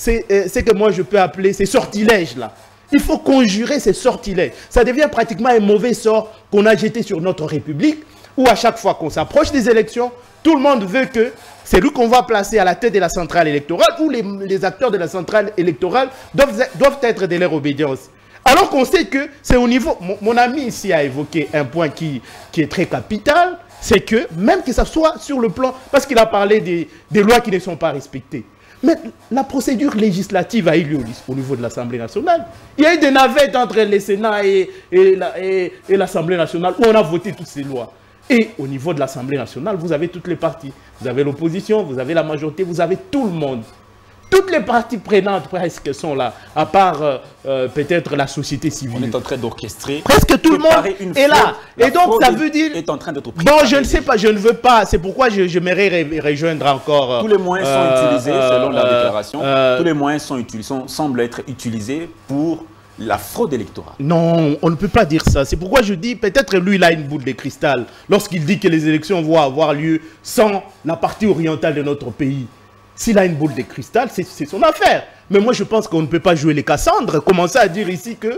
que moi je peux appeler ces sortilèges-là. Il faut conjurer ces sortilèges. Ça devient pratiquement un mauvais sort qu'on a jeté sur notre République, où à chaque fois qu'on s'approche des élections, tout le monde veut que c'est lui qu'on va placer à la tête de la centrale électorale, où les, les acteurs de la centrale électorale doivent, doivent être de leur obédience. Alors qu'on sait que c'est au niveau... Mon, mon ami ici a évoqué un point qui, qui est très capital, c'est que même que ça soit sur le plan... Parce qu'il a parlé des, des lois qui ne sont pas respectées. Mais la procédure législative a eu lieu au niveau de l'Assemblée nationale. Il y a eu des navettes entre le Sénat et, et l'Assemblée nationale où on a voté toutes ces lois. Et au niveau de l'Assemblée nationale, vous avez toutes les parties. Vous avez l'opposition, vous avez la majorité, vous avez tout le monde. Toutes les parties prenantes presque sont là, à part euh, euh, peut-être la société civile. On est en train d'orchestrer. Presque tout le monde est là. Et donc ça veut dire... Est en train d'être bon, je ne sais pas, je ne veux pas. C'est pourquoi je, je m'aimerais rejoindre encore... Tous les moyens euh, sont utilisés, selon la euh, déclaration. Euh, tous les moyens sont utilisés, sont, semblent être utilisés pour la fraude électorale. Non, on ne peut pas dire ça. C'est pourquoi je dis, peut-être lui, il a une boule de cristal. Lorsqu'il dit que les élections vont avoir lieu sans la partie orientale de notre pays. S'il a une boule de cristal, c'est son affaire. Mais moi, je pense qu'on ne peut pas jouer les Cassandres. Commencer à dire ici que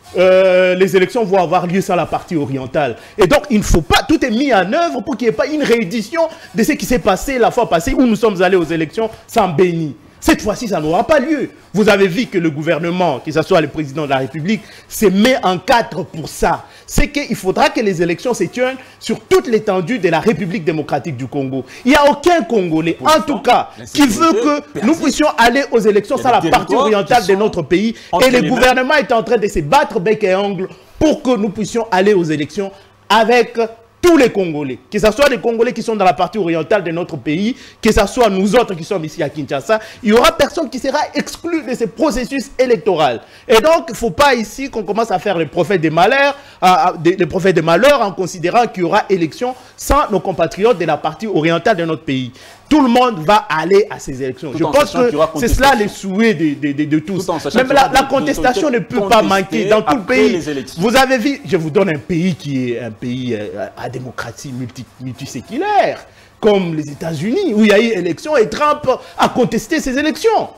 euh, les élections vont avoir lieu sans la partie orientale. Et donc, il ne faut pas... Tout est mis en œuvre pour qu'il n'y ait pas une réédition de ce qui s'est passé la fois passée où nous sommes allés aux élections sans béni. Cette fois-ci, ça n'aura pas lieu. Vous avez vu que le gouvernement, que ce soit le président de la République, se met en cadre pour ça. C'est qu'il faudra que les élections se tiennent sur toute l'étendue de la République démocratique du Congo. Il n'y a aucun Congolais, en tout cas, qui veut que nous puissions aller aux élections sans la partie orientale de notre pays. Et le gouvernement est en train de se battre bec et ongle pour que nous puissions aller aux élections avec tous les Congolais, que ce soit les Congolais qui sont dans la partie orientale de notre pays, que ce soit nous autres qui sommes ici à Kinshasa, il n'y aura personne qui sera exclu de ce processus électoral. Et donc, il ne faut pas ici qu'on commence à faire les prophètes des malheurs, à, à, des, les prophètes des malheurs en considérant qu'il y aura élection sans nos compatriotes de la partie orientale de notre pays. Tout le monde va aller à ces élections. Tout Je pense que c'est cela les souhaits de, de, de, de tous. Même la, la contestation ne peut pas manquer dans tout le pays. Vous avez vu, je vous donne un pays qui est un pays à démocratie multi, multiséculaire, comme les États-Unis, où il y a eu élection et Trump a contesté ces élections.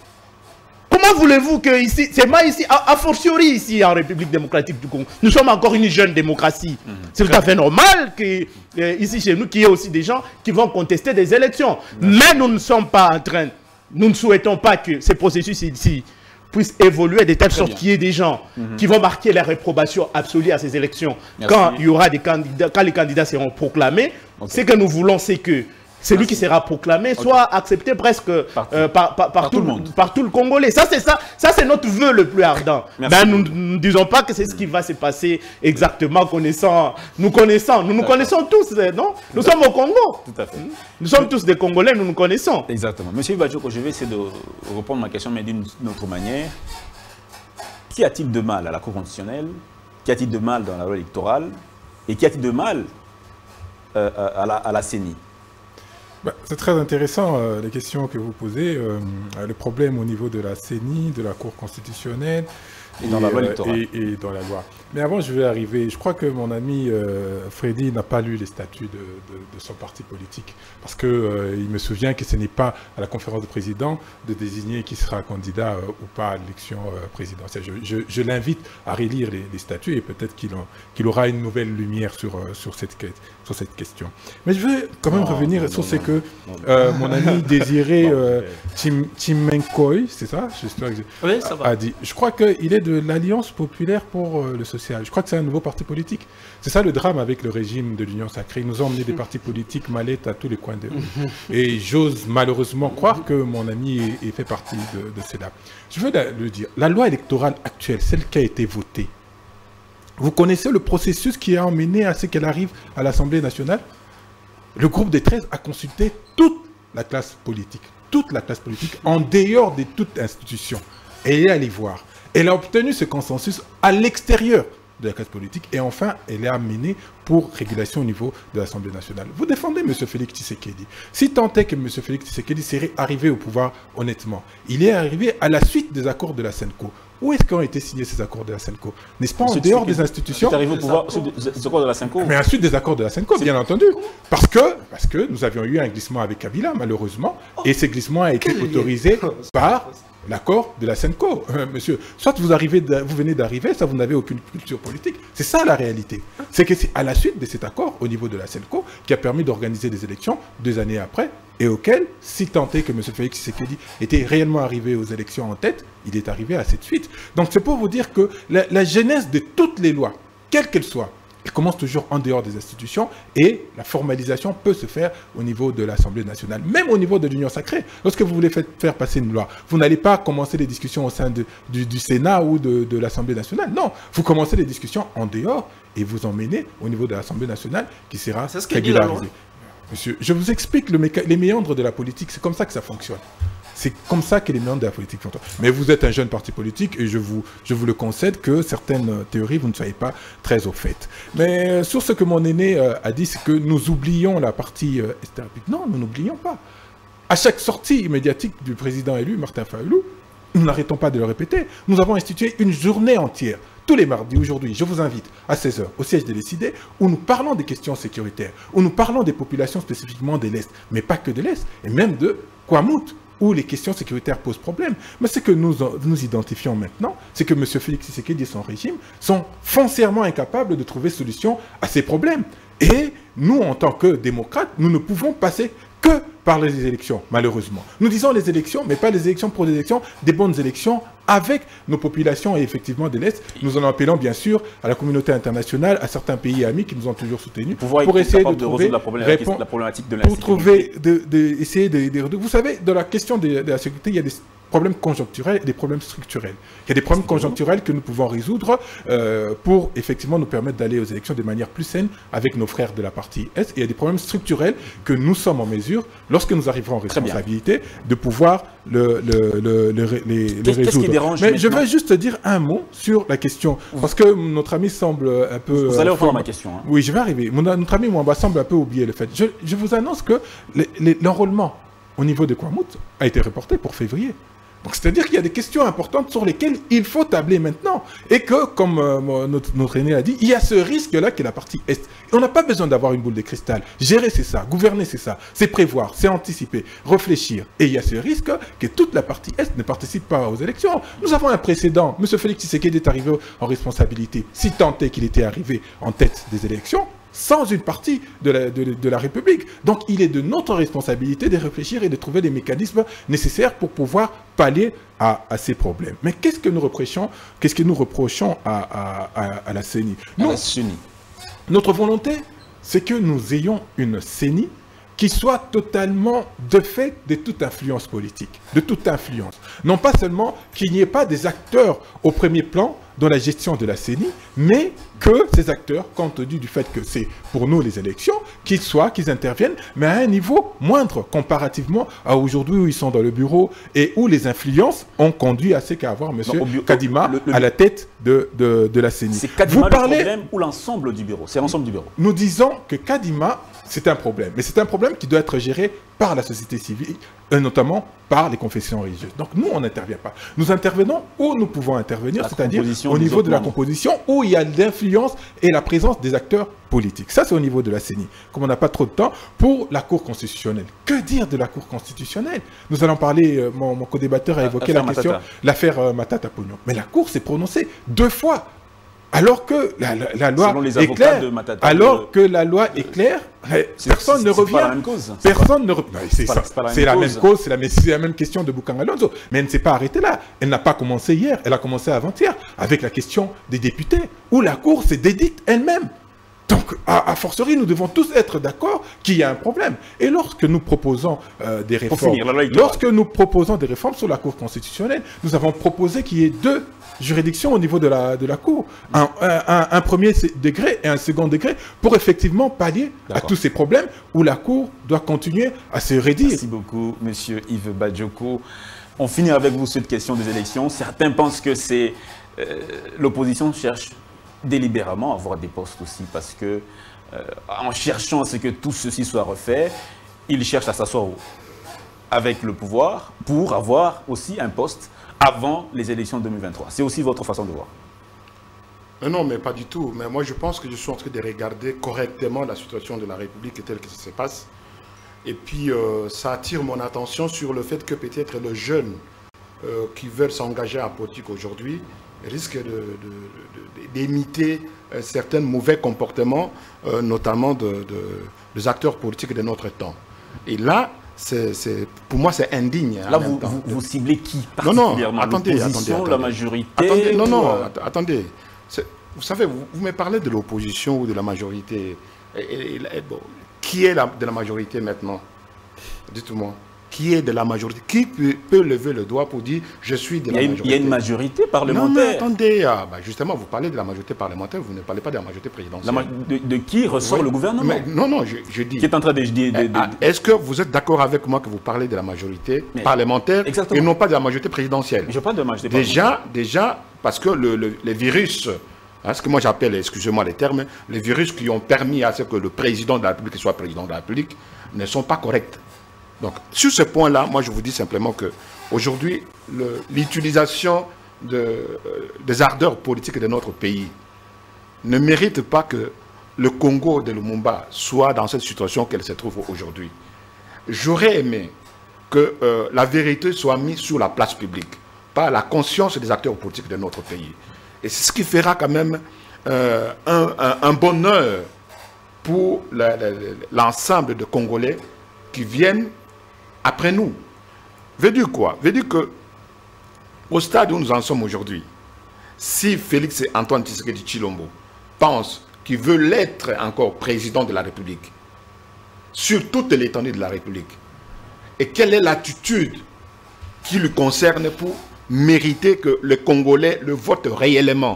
Comment voulez-vous que ici, c'est pas ici, a, a fortiori ici en République démocratique du Congo, nous sommes encore une jeune démocratie. Mmh. C'est tout à fait normal que euh, ici chez nous, qu'il y ait aussi des gens qui vont contester des élections. Mmh. Mais nous ne sommes pas en train, nous ne souhaitons pas que ces processus ici puissent évoluer de telle Très sorte qu'il y ait des gens mmh. qui vont marquer la réprobation absolue à ces élections. Merci. Quand il y aura des candidats, quand les candidats seront proclamés, okay. Ce que nous voulons, c'est que celui Merci. qui sera proclamé Okay. soit accepté presque par, euh, par, par, par, par tout, tout le monde. par tout le Congolais. Ça, c'est ça, ça c'est notre vœu le plus ardent. Merci. Ben, nous ne disons pas que c'est ce qui va se passer exactement, connaissant, nous connaissons, nous nous connaissons tous, non? Nous sommes au Congo. Tout à fait. Nous sommes tous des Congolais, nous nous connaissons. Exactement. Monsieur Bajoko, je vais essayer de répondre à ma question, mais d'une autre manière. Qu'y a-t-il de mal à la Cour constitutionnelle? Qu'y a-t-il de mal dans la loi électorale? Et qu'y a-t-il de mal euh, à, la, à la C E N I? Bah, c'est très intéressant euh, les questions que vous posez. Euh, le problème au niveau de la C E N I, de la Cour constitutionnelle Et dans la loi euh, électorale. et, et dans la loi. Mais avant, je vais arriver. Je crois que mon ami euh, Freddy n'a pas lu les statuts de, de, de son parti politique. Parce qu'il euh, me souvient que ce n'est pas à la conférence de président de désigner qui sera candidat euh, ou pas à l'élection euh, présidentielle. Je, je, je l'invite à relire les, les statuts et peut-être qu'il qu'il aura une nouvelle lumière sur, euh, sur, cette, sur cette question. Mais je veux quand même non, revenir non, sur non, ce non, que non, non. Euh, mon ami Désiré Non, euh, Tim, Timenkoy, c'est ça, j'espère que j'ai- Oui, ça va. a dit. Je crois qu'il est de l'Alliance populaire pour euh, le social. Je crois que c'est un nouveau parti politique. C'est ça le drame avec le régime de l'Union sacrée. Ils nous ont emmené des partis politiques mallettes à tous les coins de rue. Et j'ose malheureusement croire que mon ami ait, ait fait partie de, de cela. Je veux la- le dire. La loi électorale actuelle, celle qui a été votée, vous connaissez le processus qui a emmené à ce qu'elle arrive à l'Assemblée nationale? Le groupe des treize a consulté toute la classe politique, toute la classe politique, en dehors de toute institution. Et elle est allée voir. Elle a obtenu ce consensus à l'extérieur de la classe politique et enfin, elle est amenée pour régulation au niveau de l'Assemblée nationale. Vous défendez M. Félix Tshisekedi. Si tant est que M. Félix Tshisekedi serait arrivé au pouvoir honnêtement, il est arrivé à la suite des accords de la SENCO. Où est-ce qu'ont été signés ces accords de la SENCO? N'est-ce pas en Monsieur dehors Tshisekedi, des institutions? C'est arrivé au pouvoir sous le corps de la Cinco. Mais ensuite des accords de la SENCO, bien entendu. Parce que, parce que nous avions eu un glissement avec Kabila, malheureusement, et ce glissement a été autorisé par l'accord de la SENCO. Euh, monsieur, soit vous, arrivez de- vous venez d'arriver, soit vous n'avez aucune culture politique. C'est ça la réalité. C'est que c'est à la suite de cet accord, au niveau de la SENCO, qui a permis d'organiser des élections deux années après, et auquel, si tant est que M. Félix Tshisekedi était réellement arrivé aux élections en tête, il est arrivé à cette suite. Donc c'est pour vous dire que la, la genèse de toutes les lois, quelles qu'elles soient, elle commence toujours en dehors des institutions et la formalisation peut se faire au niveau de l'Assemblée nationale, même au niveau de l'Union sacrée. Lorsque vous voulez fa- faire passer une loi, vous n'allez pas commencer les discussions au sein de- du, du Sénat ou de, de l'Assemblée nationale. Non, vous commencez les discussions en dehors et vous emmenez au niveau de l'Assemblée nationale qui sera C'est ce que dit la loi. régularisée. Monsieur, je vous explique le méca- les méandres de la politique, c'est comme ça que ça fonctionne. C'est comme ça que les méandres de la politique fonctionnent. Mais vous êtes un jeune parti politique et je vous, je vous le concède que certaines euh, théories, vous ne soyez pas très au fait. Mais euh, sur ce que mon aîné euh, a dit, c'est que nous oublions la partie euh, Esther Pic. Non, nous n'oublions pas. À chaque sortie médiatique du président élu, Martin Fayulu, nous n'arrêtons pas de le répéter. Nous avons institué une journée entière, tous les mardis, aujourd'hui, je vous invite à seize heures au siège des décidés, où nous parlons des questions sécuritaires, où nous parlons des populations spécifiquement de l'Est, mais pas que de l'Est, et même de Kwamouth, où les questions sécuritaires posent problème. Mais ce que nous, nous identifions maintenant, c'est que M. Félix Tshisekedi et son régime sont foncièrement incapables de trouver solution à ces problèmes. Et nous, en tant que démocrates, nous ne pouvons passer que par les élections, malheureusement. Nous disons les élections, mais pas les élections pour les élections, des bonnes élections avec nos populations et effectivement de l'Est. Nous en appelons bien sûr à la communauté internationale, à certains pays amis qui nous ont toujours soutenus, Pouvoir pour être essayer de capable de trouver résoudre la problématique, répondre- la problématique de pour l'insécurité. trouver, de, de- essayer de, de- de- Vous savez, dans la question de, de la sécurité, il y a des problèmes conjoncturels et des problèmes structurels. Il y a des problèmes conjoncturels que nous pouvons résoudre euh, pour effectivement nous permettre d'aller aux élections de manière plus saine avec nos frères de la partie Est. Et il y a des problèmes structurels que nous sommes en mesure, lorsque nous arriverons en Très bien. responsabilité, de pouvoir le, le, le, le- les, les Qu'est-ce- qu'est-ce qui résoudre. dérange Mais je maintenant vais juste dire un mot sur la question, parce que notre ami semble un peu... Vous allez euh, répondre à forme- ma question. hein. oui, je vais arriver. Mon, notre ami Mwamba semble un peu oublier le fait. Je, je vous annonce que les- les- l'enrôlement au niveau de Kwamouth a été reporté pour février. Donc, c'est-à-dire qu'il y a des questions importantes sur lesquelles il faut tabler maintenant. Et que, comme euh, mon- notre, notre aîné a dit, il y a ce risque-là qui est la partie Est. Et on n'a pas besoin d'avoir une boule de cristal. Gérer, c'est ça. Gouverner, c'est ça. C'est prévoir, c'est anticiper, réfléchir. Et il y a ce risque que toute la partie Est ne participe pas aux élections. Nous avons un précédent. M. Félix Tshisekedi est arrivé en responsabilité. Si tant est qu'il était arrivé en tête des élections, sans une partie de la, de, de la République. Donc il est de notre responsabilité de réfléchir et de trouver les mécanismes nécessaires pour pouvoir pallier à, à ces problèmes. Mais qu'est-ce que nous reprochons, qu'est-ce que nous reprochons à, à, à, à la C E N I? À Nous, la S U N I. notre volonté, c'est que nous ayons une C E N I qui soit totalement de fait de toute influence politique, de toute influence. Non pas seulement qu'il n'y ait pas des acteurs au premier plan dans la gestion de la C E N I, mais que ces acteurs, compte tenu du fait que c'est pour nous les élections, qu'ils soient, qu'ils interviennent, mais à un niveau moindre comparativement à aujourd'hui où ils sont dans le bureau et où les influences ont conduit à ce qu'à avoir M. Kadima le, le, à la tête de, de, de la C E N I. C'est Kadima Vous parlez, le problème ou l'ensemble du bureau? C'est l'ensemble du bureau. Nous disons que Kadima, c'est un problème, mais c'est un problème qui doit être géré par la société civile, et notamment par les confessions religieuses. Donc nous, on n'intervient pas. Nous intervenons où nous pouvons intervenir, c'est-à-dire au niveau de la composition, où il y a l'influence et la présence des acteurs politiques. Ça, c'est au niveau de la C E N I. Comme on n'a pas trop de temps, pour la Cour constitutionnelle. Que dire de la Cour constitutionnelle? Nous allons parler, euh, mon, mon co-débatteur a évoqué la question, l'affaire euh, Matata Pognon. Mais la Cour s'est prononcée deux fois. Alors que la, la, la loi est claire, Matata, alors de... que la loi est claire, personne ne revient. Pas la même cause. Personne ne revient. C'est la, la même cause, c'est la, la même question de Boukan Alonso. Mais elle ne s'est pas arrêtée là. Elle n'a pas commencé hier, elle a commencé avant-hier avec la question des députés, où la Cour s'est dédite elle-même. Donc, à, à fortiori, nous devons tous être d'accord qu'il y a un problème. Et lorsque nous proposons euh, des réformes, finir, lorsque nous proposons des réformes sur la Cour constitutionnelle, nous avons proposé qu'il y ait deux juridictions au niveau de la, de la Cour. Un, un, un premier degré et un second degré pour effectivement pallier à tous ces problèmes où la Cour doit continuer à se rédire. Merci beaucoup, Monsieur Yves Badioko. On finit avec vous cette question des élections. Certains pensent que c'est euh, l'opposition cherche délibérément à avoir des postes aussi parce que euh, en cherchant à ce que tout ceci soit refait, ils cherchent à s'asseoir avec le pouvoir pour avoir aussi un poste avant les élections deux mille vingt-trois. C'est aussi votre façon de voir? Non, mais pas du tout. Mais moi, je pense que je suis en train de regarder correctement la situation de la République telle que ça se passe. Et puis, euh, ça attire mon attention sur le fait que peut-être les jeunes euh, qui veulent s'engager en politique aujourd'hui risquent d'imiter de, de, de, certains mauvais comportements, euh, notamment de, de, des acteurs politiques de notre temps. Et là, c'est, c'est, pour moi, c'est indigne. Là, vous, vous, vous ciblez qui particulièrement? Non, non, attendez, attendez, attendez. La majorité? Attendez, non, non, att attendez. Vous savez, vous, vous me parlez de l'opposition ou de la majorité. Et, et, et, bon, qui est la, de la majorité maintenant? Dites-moi. Qui est de la majorité? Qui peut, peut lever le doigt pour dire je suis de la il une, majorité? Il y a une majorité parlementaire. Non, mais attendez, ah, bah justement, vous parlez de la majorité parlementaire, vous ne parlez pas de la majorité présidentielle. La ma de, de qui ressort oui. le gouvernement? Mais, Non, non, je, je dis. Qui est en train de dire. Eh, ah, Est-ce que vous êtes d'accord avec moi que vous parlez de la majorité mais parlementaire exactement. Et non pas de la majorité présidentielle? Je parle de la majorité déjà, parlementaire. Déjà, parce que le, le, les virus, hein, ce que moi j'appelle, excusez-moi les termes, les virus qui ont permis à ce que le président de la République soit président de la République ne sont pas corrects. Donc, sur ce point-là, moi, je vous dis simplement que aujourd'hui, l'utilisation de, euh, des ardeurs politiques de notre pays ne mérite pas que le Congo de Lumumba soit dans cette situation qu'elle se trouve aujourd'hui. J'aurais aimé que euh, la vérité soit mise sur la place publique, par la conscience des acteurs politiques de notre pays. Et c'est ce qui fera quand même euh, un, un, un bonheur pour l'ensemble de Congolais qui viennent après nous. Veut dire quoi? Veut dire que au stade où nous en sommes aujourd'hui, si Félix Antoine Tshisekedi Tshilombo pense qu'il veut l'être encore président de la République, sur toute l'étendue de la République, et quelle est l'attitude qui lui concerne pour mériter que les Congolais le votent réellement,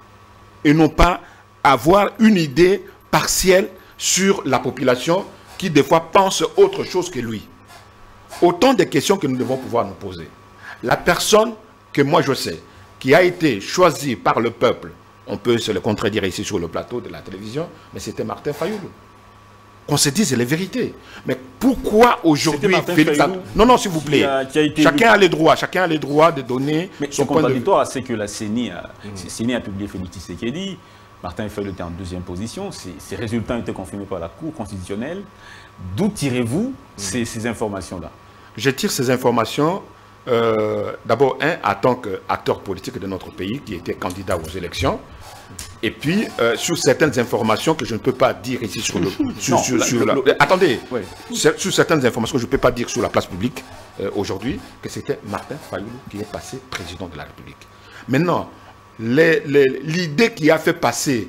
et non pas avoir une idée partielle sur la population qui des fois pense autre chose que lui. Autant de questions que nous devons pouvoir nous poser. La personne que moi je sais, qui a été choisie par le peuple, on peut se le contredire ici sur le plateau de la télévision, mais c'était Martin Fayoulou. Qu'on se dise les vérités. Mais pourquoi aujourd'hui Félix... Non, non, s'il vous plaît. Qui a, qui a été chacun a les droits, chacun a les droits de donner mais son point de vue. À ce que la C E N I a, mmh. C E N I a publié Félix Tshisekedi, Martin Fayoulou était en deuxième position, ces résultats ont été confirmés par la Cour constitutionnelle. D'où tirez-vous mmh. ces, ces informations-là? Je tire ces informations, euh, d'abord, un, en tant qu'acteur politique de notre pays qui était candidat aux élections, et puis euh, sur certaines informations que je ne peux pas dire ici sur le... sur, non, sur, la, sur la, le, attendez, ouais. sur, sur certaines informations que je ne peux pas dire sur la place publique euh, aujourd'hui, que c'était Martin Fayoulou qui est passé président de la République. Maintenant, l'idée qui a fait passer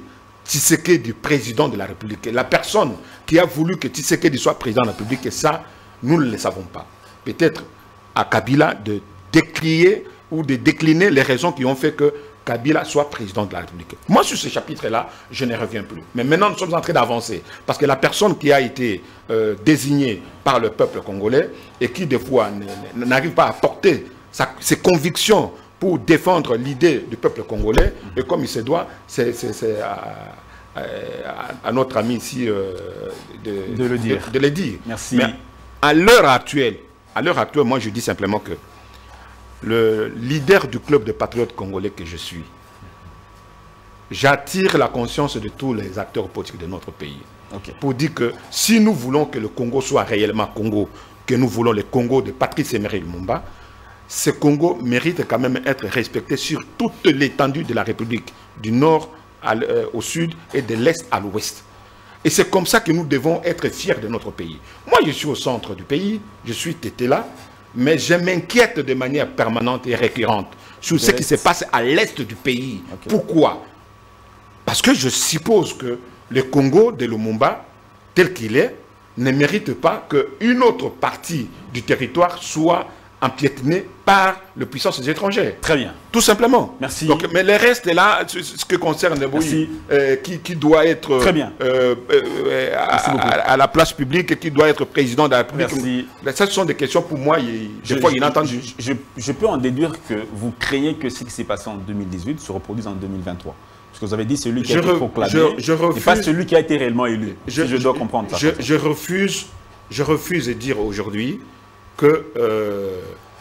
Tshisekedi président de la République. La personne qui a voulu que Tshisekedi soit président de la République, et ça, nous ne le savons pas. Peut-être à Kabila de décrier ou de décliner les raisons qui ont fait que Kabila soit président de la République. Moi, sur ce chapitre-là, je ne reviens plus. Mais maintenant, nous sommes en train d'avancer. Parce que la personne qui a été euh, désignée par le peuple congolais et qui, des fois, n'arrive pas à porter sa, ses convictions pour défendre l'idée du peuple congolais, et comme il se doit, c'est à, à, à notre ami ici euh, de, de le dire. De, de le dire. Merci. Mais à l'heure actuelle, à l'heure actuelle, moi, je dis simplement que le leader du club de patriotes congolais que je suis, j'attire la conscience de tous les acteurs politiques de notre pays. Okay. Pour dire que si nous voulons que le Congo soit réellement Congo, que nous voulons le Congo de Patrice Emery Lumumba, ce Congo mérite quand même être respecté sur toute l'étendue de la République, du nord à euh, au sud et de l'est à l'ouest. Et c'est comme ça que nous devons être fiers de notre pays. Moi, je suis au centre du pays, je suis tété là, mais je m'inquiète de manière permanente et récurrente sur ce qui se passe à l'est du pays. Okay. Pourquoi? Parce que je suppose que le Congo de Lumumba, tel qu'il est, ne mérite pas qu'une autre partie du territoire soit empiétinée par les puissances étrangères. Très bien. Tout simplement. Merci. Donc, mais le reste est là, ce qui concerne oui, euh, qui, qui doit être Très bien. Euh, euh, à, à, à la place publique et qui doit être président de la République. Merci. Mais ça, ce sont des questions pour moi, des je, fois je, inattendues. Je, je, je peux en déduire que vous craignez que ce qui s'est passé en deux mille dix-huit se reproduise en deux mille vingt-trois. Parce que vous avez dit celui qui a je été proclamé, je, je refuse, et pas celui qui a été réellement élu. Je, si je dois comprendre ça. Je, je, refuse, je refuse de dire aujourd'hui que euh,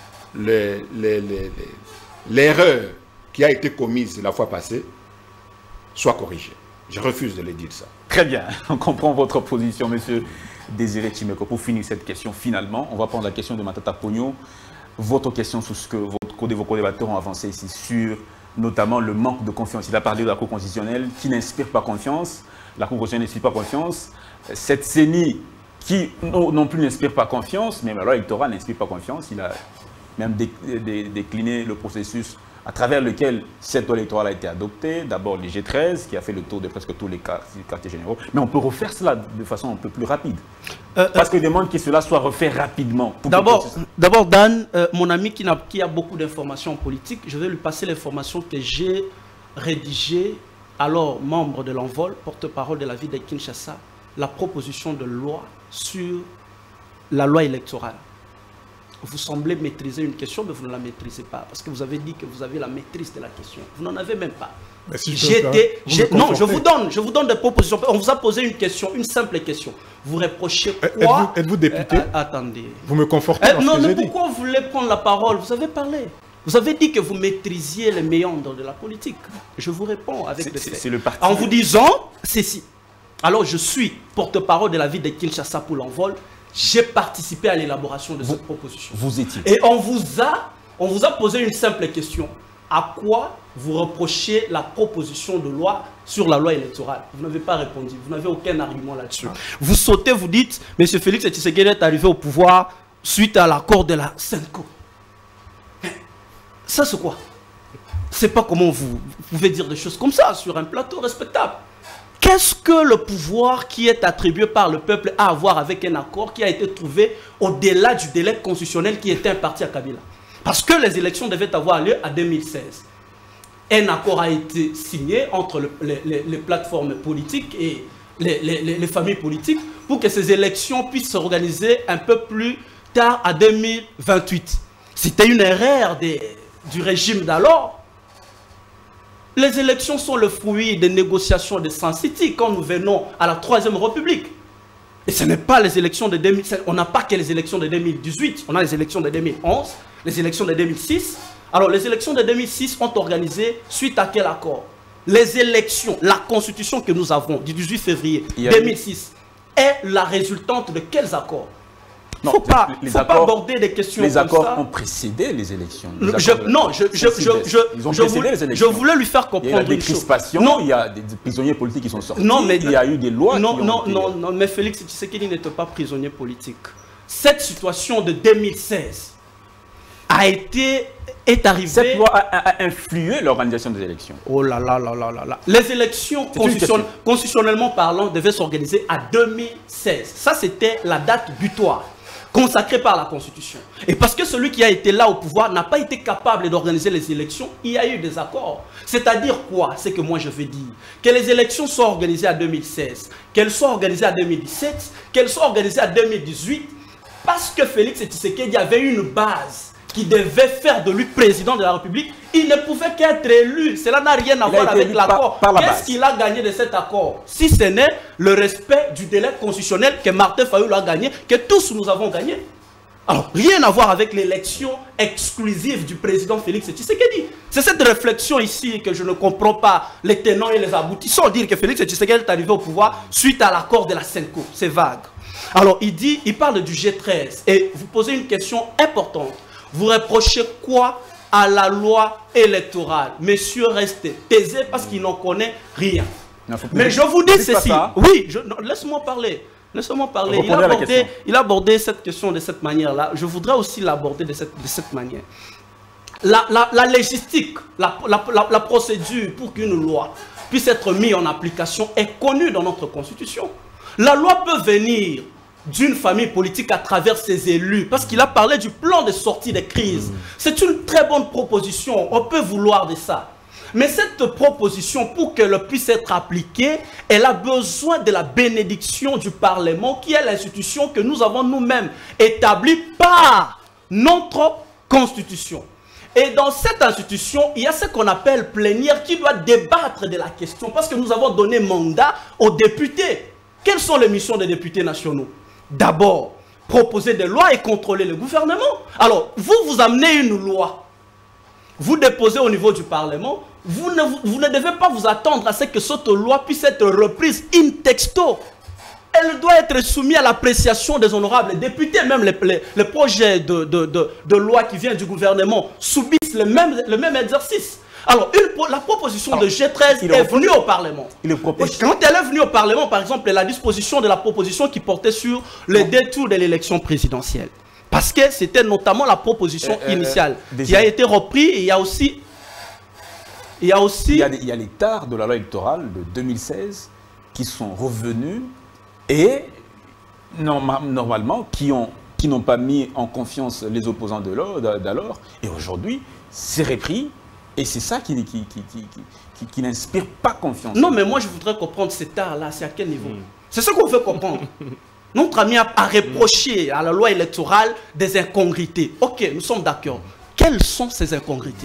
l'erreur qui a été commise la fois passée soit corrigée. Je refuse de le dire ça. Très bien, on comprend votre position, monsieur Désiré Tchimeko. Pour finir cette question, finalement, on va prendre la question de Matata Pogno. Votre question sur ce que votre, vos co-débatteurs ont avancé ici, sur notamment le manque de confiance. Il a parlé de la Cour constitutionnelle qui n'inspire pas confiance. La Cour constitutionnelle n'inspire pas confiance. Cette C E N I qui non plus n'inspire pas confiance, mais la loi électorale n'inspire pas confiance. Il a même décliné le processus à travers lequel cette loi électorale a été adoptée. D'abord les G treize, qui a fait le tour de presque tous les quartiers généraux. Mais on peut refaire cela de façon un peu plus rapide. Euh, Parce qu'il demande que cela soit refait rapidement. D'abord, Dan, euh, mon ami qui a, qui a beaucoup d'informations politiques, je vais lui passer l'information que j'ai rédigée, alors membre de l'Envol, porte-parole de la ville de Kinshasa, la proposition de loi sur la loi électorale. Vous semblez maîtriser une question, mais vous ne la maîtrisez pas. Parce que vous avez dit que vous avez la maîtrise de la question. Vous n'en avez même pas. Si non, je vous, donne, je vous donne des propositions. On vous a posé une question, une simple question. Vous reprochez quoi? Êtes-vous député? euh, Attendez. Vous me confortez euh, dans Non, ce que mais j'ai pourquoi dit. vous voulez prendre la parole? Vous avez parlé. Vous avez dit que vous maîtrisiez les méandres de la politique. Je vous réponds avec des faits. C'est le parti. En vous disant ceci. Alors, je suis porte-parole de la ville de Kinshasa pour l'Envol. J'ai participé à l'élaboration de vous, cette proposition. Vous étiez. Et on vous a, on vous a posé une simple question. À quoi vous reprochez la proposition de loi sur la loi électorale? Vous n'avez pas répondu. Vous n'avez aucun argument là-dessus. Ah. Vous sautez, vous dites, M. Félix Tshisekedi est arrivé au pouvoir suite à l'accord de la Senko. Ça, c'est quoi? C'est pas comment vous, vous pouvez dire des choses comme ça sur un plateau respectable. Qu'est-ce que le pouvoir qui est attribué par le peuple a à voir avec un accord qui a été trouvé au-delà du délai constitutionnel qui était imparti à Kabila? Parce que les élections devaient avoir lieu à deux mille seize. Un accord a été signé entre le, les, les, les plateformes politiques et les, les, les familles politiques pour que ces élections puissent s'organiser un peu plus tard à deux mille vingt-huit. C'était une erreur des, du régime d'alors. Les élections sont le fruit des négociations de Sun City quand nous venons à la Troisième République. Et ce n'est pas les élections de deux mille sept. On n'a pas que les élections de deux mille dix-huit. On a les élections de deux mille onze, les élections de deux mille six. Alors, les élections de deux mille six ont organisé suite à quel accord? Les élections, la constitution que nous avons du dix-huit février deux mille six est la résultante de quels accords? Il ne faut pas, faut pas aborder des questions les comme accords ça. ont précédé les élections. Les je, non, je, je, je, je, Ils ont je, précédé voulais, les élections. je voulais lui faire comprendre. Il y a des crispations, non. Il y a des prisonniers politiques qui sont sortis. Non, mais, il y a eu des lois non, qui ont non, été... non, non, mais Félix Tshisekedi n'était pas prisonnier politique. Cette situation de deux mille seize a été, est arrivé... Cette loi a, a influé l'organisation des élections. Oh là là là là là là. Les élections, constitution, constitutionnellement parlant, devaient s'organiser à deux mille seize. Ça, c'était la date butoir consacrée par la Constitution. Et parce que celui qui a été là au pouvoir n'a pas été capable d'organiser les élections, il y a eu des accords. C'est-à-dire quoi? C'est que moi je veux dire que les élections soient organisées à deux mille seize, qu'elles soient organisées à deux mille dix-sept, qu'elles soient organisées à deux mille dix-huit, parce que Félix Tshisekedi avait une base qui devait faire de lui président de la République, il ne pouvait qu'être élu. Cela n'a rien à voir avec l'accord. Qu'est-ce qu'il a gagné de cet accord? Si ce n'est le respect du délai constitutionnel que Martin Fayulu a gagné, que tous nous avons gagné. Alors, rien à voir avec l'élection exclusive du président Félix Tshisekedi. C'est cette réflexion ici que je ne comprends pas, les tenants et les aboutissants. Dire que Félix Tshisekedi est arrivé au pouvoir suite à l'accord de la Senko. C'est vague. Alors, il dit, il parle du G treize. Et vous posez une question importante. Vous reprochez quoi à la loi électorale? Monsieur reste taisé parce qu'il n'en connaît rien. Non, mais je vous dis ceci. Oui, laisse-moi parler. Laisse-moi parler. Il a, abordé, il a abordé cette question de cette manière-là. Je voudrais aussi l'aborder de cette, de cette manière. La, la, la légistique, la, la, la, la procédure pour qu'une loi puisse être mise en application est connue dans notre Constitution. La loi peut venir d'une famille politique à travers ses élus, parce qu'il a parlé du plan de sortie des crises. C'est une très bonne proposition, on peut vouloir de ça. Mais cette proposition, pour qu'elle puisse être appliquée, elle a besoin de la bénédiction du Parlement, qui est l'institution que nous avons nous-mêmes établie par notre Constitution. Et dans cette institution, il y a ce qu'on appelle plénière qui doit débattre de la question, parce que nous avons donné mandat aux députés. Quelles sont les missions des députés nationaux? D'abord, proposer des lois et contrôler le gouvernement. Alors, vous, vous amenez une loi. Vous déposez au niveau du Parlement. Vous ne, vous ne devez pas vous attendre à ce que cette loi puisse être reprise in texto. Elle doit être soumise à l'appréciation des honorables députés. Même les, les, les projets de, de, de, de loi qui viennent du gouvernement subissent le même, le même exercice. Alors, une, la proposition Alors, de G treize est venue au Parlement. Il est proposé. Et quand elle est venue au Parlement, par exemple, la disposition de la proposition qui portait sur les détours de l'élection présidentielle. Parce que c'était notamment la proposition euh, initiale euh, qui a été reprise. Et il y a aussi... Il y a aussi... Il y a, il y a les tares de la loi électorale de deux mille seize qui sont revenus et, normalement, qui ont qui n'ont pas mis en confiance les opposants d'alors. Et aujourd'hui, c'est repris. Et c'est ça qui, qui, qui, qui, qui, qui n'inspire pas confiance. Non, mais moi, je voudrais comprendre cet art-là, c'est à quel niveau? mm. C'est ce qu'on veut comprendre. Notre ami a, a reproché à la loi électorale des incongruités. Ok, nous sommes d'accord. Quelles sont ces incongruités?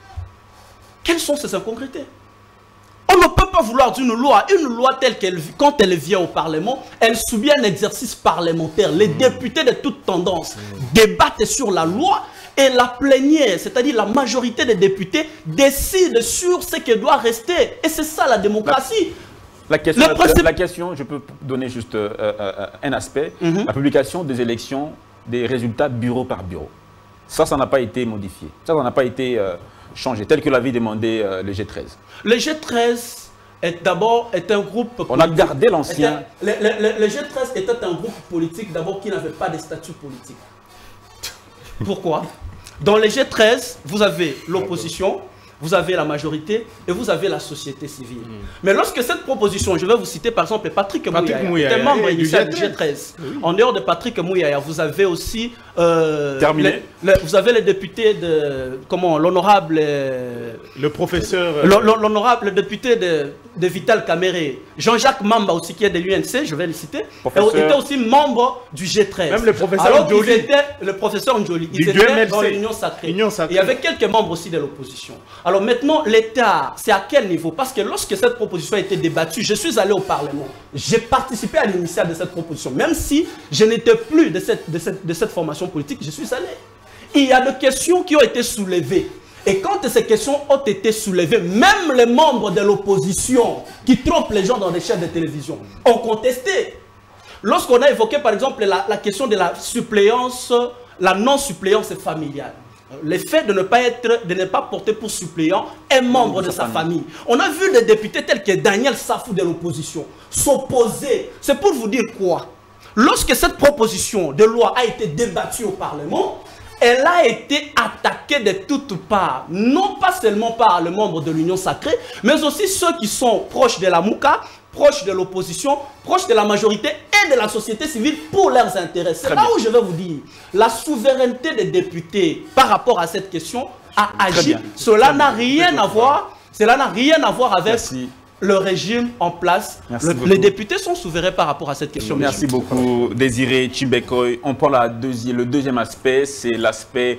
Quelles sont ces incongruités? On ne peut pas vouloir d'une loi, une loi telle qu'elle, quand elle vient au Parlement, elle subit un exercice parlementaire. Les mmh. députés de toute tendance mmh. débattent sur la loi et la plénière, c'est-à-dire la majorité des députés, décide sur ce qui doit rester. Et c'est ça la démocratie. La, la, question, la, la question, je peux donner juste euh, euh, un aspect, mmh. la publication des élections, des résultats bureau par bureau. Ça, ça n'a pas été modifié. Ça, ça n'a pas été euh, changé, tel que l'avait demandé euh, le G treize. Le G treize, d'abord, est un groupe On politique. a gardé l'ancien. Le, le, le, le G treize était un groupe politique, d'abord, qui n'avait pas de statut politique. Pourquoi? Dans le G treize, vous avez l'opposition, vous avez la majorité et vous avez la société civile. Mmh. Mais lorsque cette proposition, je vais vous citer par exemple Patrick Mouyaya, qui était membre initial du G treize. Oui. En dehors de Patrick Mouyaya, vous avez aussi euh, Terminé. Les, les, vous avez les députés de comment l'honorable le professeur l'honorable député de, de Vital Kamere, Jean-Jacques Mamba aussi qui est de l'U N C, je vais le citer, professeur. était aussi membre du G treize. Même le professeur Alors Njoli. Était, le professeur Njoli, ils étaient dans l'Union sacrée. Union sacrée. Il y avait quelques membres aussi de l'opposition. Alors maintenant, l'État, c'est à quel niveau? Parce que lorsque cette proposition a été débattue, je suis allé au Parlement. J'ai participé à l'initiale de cette proposition. Même si je n'étais plus de cette, de, cette, de cette formation politique, je suis allé. Il y a des questions qui ont été soulevées. Et quand ces questions ont été soulevées, même les membres de l'opposition qui trompent les gens dans des chaînes de télévision ont contesté. Lorsqu'on a évoqué par exemple la, la question de la suppléance, la non-suppléance familiale. Le fait de ne pas être, de ne pas porter pour suppléant un membre de sa famille. On a vu des députés tels que Daniel Safou de l'opposition s'opposer. C'est pour vous dire quoi? Lorsque cette proposition de loi a été débattue au Parlement, elle a été attaquée de toutes parts, non pas seulement par les membres de l'Union sacrée, mais aussi ceux qui sont proches de la Mouka, proches de l'opposition, proches de la majorité et de la société civile pour leurs intérêts. C'est là où je vais vous dire, la souveraineté des députés par rapport à cette question a agi. Cela n'a rien à voir, cela n'a rien à voir avec Merci. le régime en place. Le, les députés sont souverains par rapport à cette question. Merci beaucoup, Désiré Tshimbekoy. On prend la deuxi le deuxième aspect, c'est l'aspect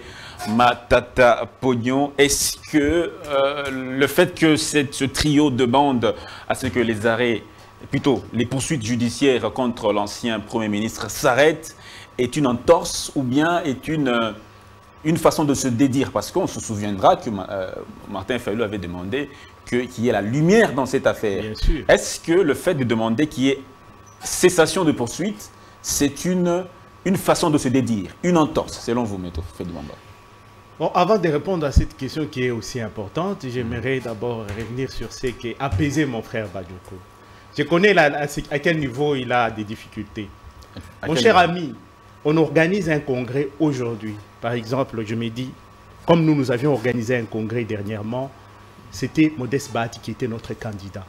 Matata Pognon. Est-ce que euh, le fait que cette, ce trio demande à ce que les arrêts, plutôt les poursuites judiciaires contre l'ancien Premier ministre s'arrêtent, est une entorse ou bien est une, une façon de se dédire? Parce qu'on se souviendra que euh, Martin Fayulu avait demandé qu'il y ait la lumière dans cette affaire. Est-ce que le fait de demander qu'il y ait cessation de poursuites, c'est une, une façon de se dédire, une entorse, selon vous, Maître Freddy Bamba? Bon, avant de répondre à cette question qui est aussi importante, j'aimerais d'abord revenir sur ce qui est apaiser mon frère Badioko. Je connais la, à, à quel niveau il a des difficultés. À mon cher niveau? ami, on organise un congrès aujourd'hui. Par exemple, je me dis, comme nous, nous avions organisé un congrès dernièrement, c'était Modeste Bahati qui était notre candidat.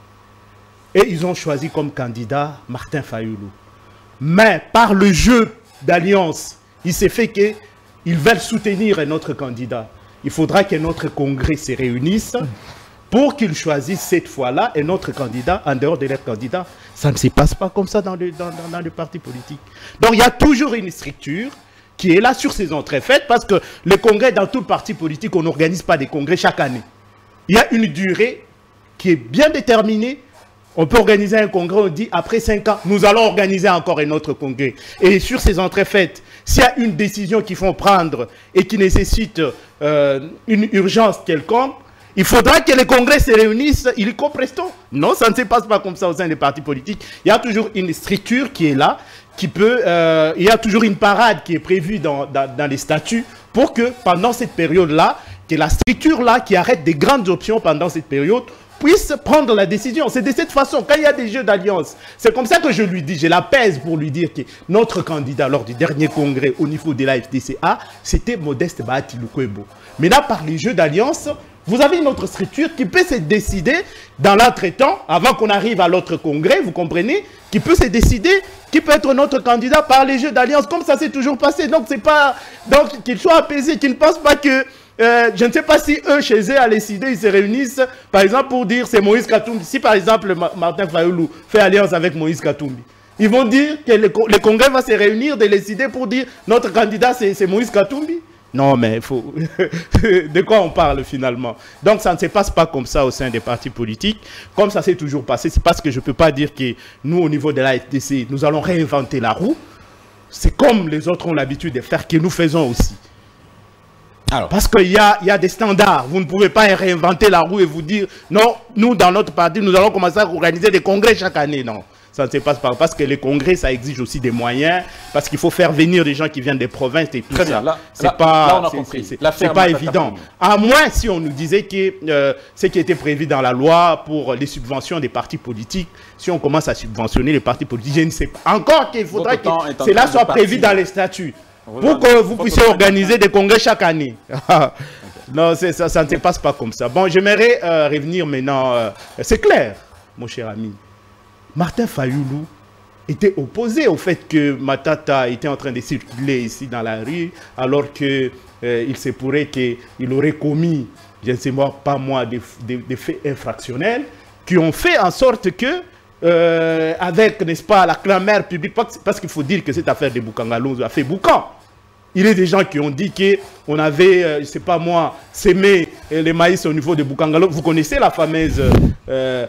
Et ils ont choisi comme candidat Martin Fayulu. Mais par le jeu d'alliance, il s'est fait que ils veulent soutenir notre candidat. Il faudra que notre congrès se réunisse pour qu'ils choisissent cette fois-là et notre candidat en dehors de leur candidat. Ça ne se passe pas comme ça dans le, dans, dans, dans le parti politique. Donc il y a toujours une structure qui est là sur ces entrées faites parce que le congrès, dans tout parti politique, on n'organise pas des congrès chaque année. Il y a une durée qui est bien déterminée. On peut organiser un congrès, on dit après cinq ans, nous allons organiser encore un autre congrès. Et sur ces entrées faites, s'il y a une décision qu'il faut prendre et qui nécessite euh, une urgence quelconque, il faudra que les congrès se réunissent illico presto. Non, ça ne se passe pas comme ça au sein des partis politiques. Il y a toujours une structure qui est là, qui peut, euh, il y a toujours une parade qui est prévue dans, dans, dans les statuts pour que pendant cette période-là, que la structure-là qui arrête des grandes options pendant cette période puisse prendre la décision. C'est de cette façon, quand il y a des jeux d'alliance, c'est comme ça que je lui dis, je l'apaise pour lui dire que notre candidat lors du dernier congrès au niveau de la F D C A, c'était Modeste Bahati Lukwebo. Maintenant, par les jeux d'alliance, vous avez une autre structure qui peut se décider dans l'entretemps, avant qu'on arrive à l'autre congrès, vous comprenez, qui peut se décider, qui peut être notre candidat par les jeux d'alliance, comme ça s'est toujours passé. Donc, c'est pas, donc qu'il soit apaisé, qu'il ne pense pas que Euh, je ne sais pas si eux, chez eux, à décider, ils se réunissent, par exemple, pour dire c'est Moïse Katumbi. Si, par exemple, Martin Fayulu fait alliance avec Moïse Katumbi, ils vont dire que le, le congrès va se réunir, de décider pour dire notre candidat, c'est Moïse Katumbi. Non, mais il faut... de quoi on parle, finalement? Donc, ça ne se passe pas comme ça au sein des partis politiques. Comme ça s'est toujours passé, c'est parce que je ne peux pas dire que nous, au niveau de la F D C, nous allons réinventer la roue. C'est comme les autres ont l'habitude de faire, que nous faisons aussi. Alors. Parce qu'il y a, y a des standards. Vous ne pouvez pas réinventer la roue et vous dire, non, nous, dans notre parti, nous allons commencer à organiser des congrès chaque année. Non, ça ne se passe pas. Parce que les congrès, ça exige aussi des moyens. Parce qu'il faut faire venir des gens qui viennent des provinces et tout. Très ça. C'est pas, pas évident. À moins si on nous disait que euh, ce qui était prévu dans la loi pour les subventions des partis politiques, si on commence à subventionner les partis politiques, je ne sais pas. Encore qu'il faudrait que cela soit prévu dans les statuts. Pour que vous puissiez organiser des congrès chaque année. Non, ça, ça ne se passe pas comme ça. Bon, j'aimerais euh, revenir maintenant. Euh, C'est clair, mon cher ami. Martin Fayulu était opposé au fait que Matata était en train de circuler ici dans la rue, alors qu'il euh, se pourrait qu'il aurait commis, je ne sais pas moi, des, des, des faits infractionnels qui ont fait en sorte que Euh, avec, n'est-ce pas, la clameur publique, parce qu'il faut dire que cette affaire de Boukangalonzo a fait boucan. Il y a des gens qui ont dit qu'on avait, euh, je ne sais pas moi, sémé euh, les maïs au niveau de Boukangalonzo. Vous connaissez la fameuse, euh, euh,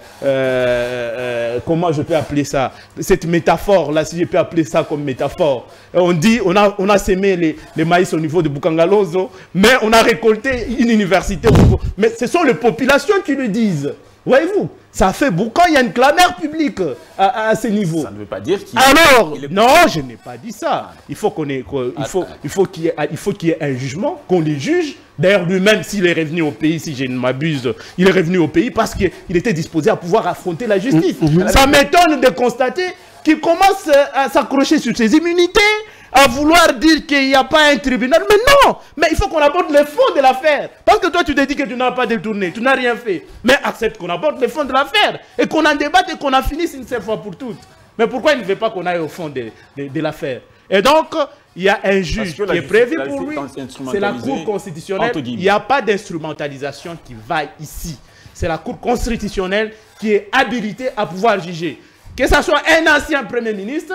euh, comment je peux appeler ça, cette métaphore-là, si je peux appeler ça comme métaphore. On dit, on a, on a sémé les, les maïs au niveau de Boukangalonzo, mais on a récolté une université au niveau. Mais ce sont les populations qui le disent. Voyez-vous, ça fait beaucoup, il y a une clameur publique à, à ce niveau. Ça ne veut pas dire qu'il... Alors, il est... non, je n'ai pas dit ça. Il faut qu'on ait, qu il faut, il faut qu'il y ait, il faut qu'il y ait un jugement, qu'on les juge. D'ailleurs, lui-même, s'il est revenu au pays, si je ne m'abuse, il est revenu au pays parce qu'il était disposé à pouvoir affronter la justice. Mmh, mmh. Ça m'étonne de constater qui commence à s'accrocher sur ses immunités, à vouloir dire qu'il n'y a pas un tribunal. Mais non, mais il faut qu'on aborde le fond de l'affaire. Parce que toi, tu te dis que tu n'as pas détourné, tu n'as rien fait. Mais accepte qu'on aborde le fond de l'affaire et qu'on en débatte et qu'on en finisse une seule fois pour toutes. Mais pourquoi il ne veut pas qu'on aille au fond de, de, de l'affaire? Et donc, il y a un juge qui est prévu pour lui, c'est la Cour constitutionnelle. Il n'y a pas d'instrumentalisation qui vaille ici. C'est la Cour constitutionnelle qui est habilitée à pouvoir juger. Que ce soit un ancien Premier ministre,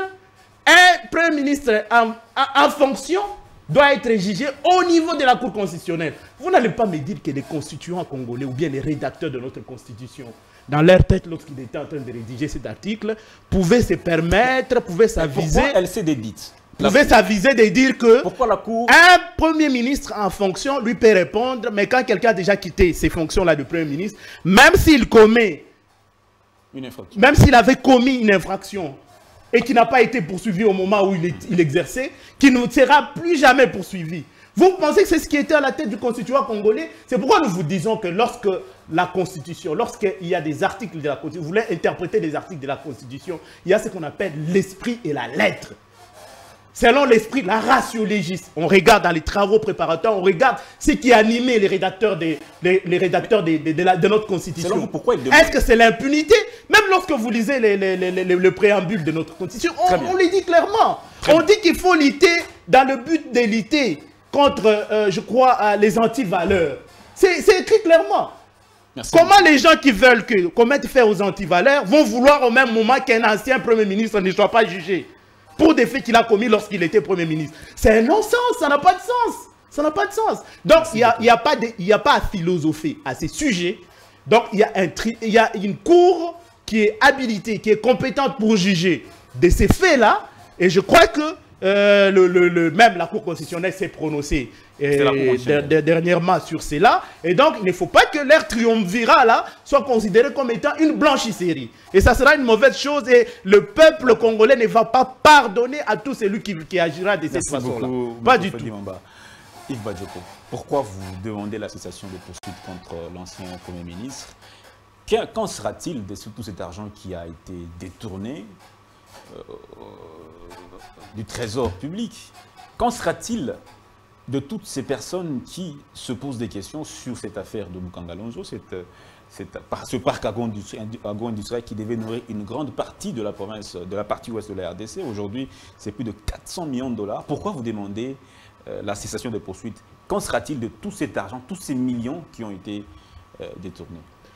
un Premier ministre en, en, en fonction doit être jugé au niveau de la Cour constitutionnelle. Vous n'allez pas me dire que les constituants congolais ou bien les rédacteurs de notre Constitution, dans leur tête, lorsqu'ils étaient en train de rédiger cet article, pouvaient se permettre, pouvaient s'aviser... Pourquoi elle s'est dédite? Pouvait s'aviser de dire que Pourquoi la Cour... un Premier ministre en fonction lui peut répondre, mais quand quelqu'un a déjà quitté ces fonctions-là de Premier ministre, même s'il commet, une infraction, même s'il avait commis une infraction et qui n'a pas été poursuivi au moment où il, est, il exerçait, qui ne sera plus jamais poursuivi. Vous pensez que c'est ce qui était à la tête du constituant congolais? C'est pourquoi nous vous disons que lorsque la Constitution, lorsqu'il y a des articles de la Constitution, vous voulez interpréter des articles de la Constitution, il y a ce qu'on appelle l'esprit et la lettre. Selon l'esprit, la ratio legis, on regarde dans les travaux préparatoires, on regarde ce qui a animé les rédacteurs, des, les, les rédacteurs de, de, de, la, de notre Constitution. Est-ce que c'est l'impunité? Même lorsque vous lisez les, les, les, les, le préambule de notre Constitution, on, on le dit clairement. Très on bien. dit qu'il faut lutter dans le but de lutter contre, euh, je crois, euh, les antivaleurs. C'est écrit clairement. Merci. Comment les gens qui veulent que, qu'on mette faire aux antivaleurs vont vouloir au même moment qu'un ancien Premier ministre ne soit pas jugé pour des faits qu'il a commis lorsqu'il était Premier ministre? C'est un non-sens, ça n'a pas de sens. Ça n'a pas de sens. Donc, il n'y a, y a, pas de, y a pas à philosopher à ces sujets. Donc, il y, a un tri, y a une cour qui est habilitée, qui est compétente pour juger de ces faits-là. Et je crois que euh, le, le, le, même la Cour constitutionnelle s'est prononcée euh, de, de, dernièrement sur cela. Et donc, il ne faut pas que l'air triumvirat là soit considéré comme étant une blanchisserie. Et ça sera une mauvaise chose. Et le peuple congolais ne va pas pardonner à tout celui qui, qui agira de cette façon-là. Pas du tout. Yves Badjoko, pourquoi vous demandez la cessation de poursuite contre l'ancien Premier ministre? Qu'en sera-t-il de tout cet argent qui a été détourné euh, du trésor public? Qu'en sera-t-il de toutes ces personnes qui se posent des questions sur cette affaire de Mukangalonzo, cette, cette, ce parc agro-industriel qui devait nourrir une grande partie de la province, de la partie ouest de la R D C? Aujourd'hui, c'est plus de quatre cents millions de dollars. Pourquoi vous demandez euh, la cessation des poursuites? Qu'en sera-t-il de tout cet argent, tous ces millions qui ont été euh, détournés?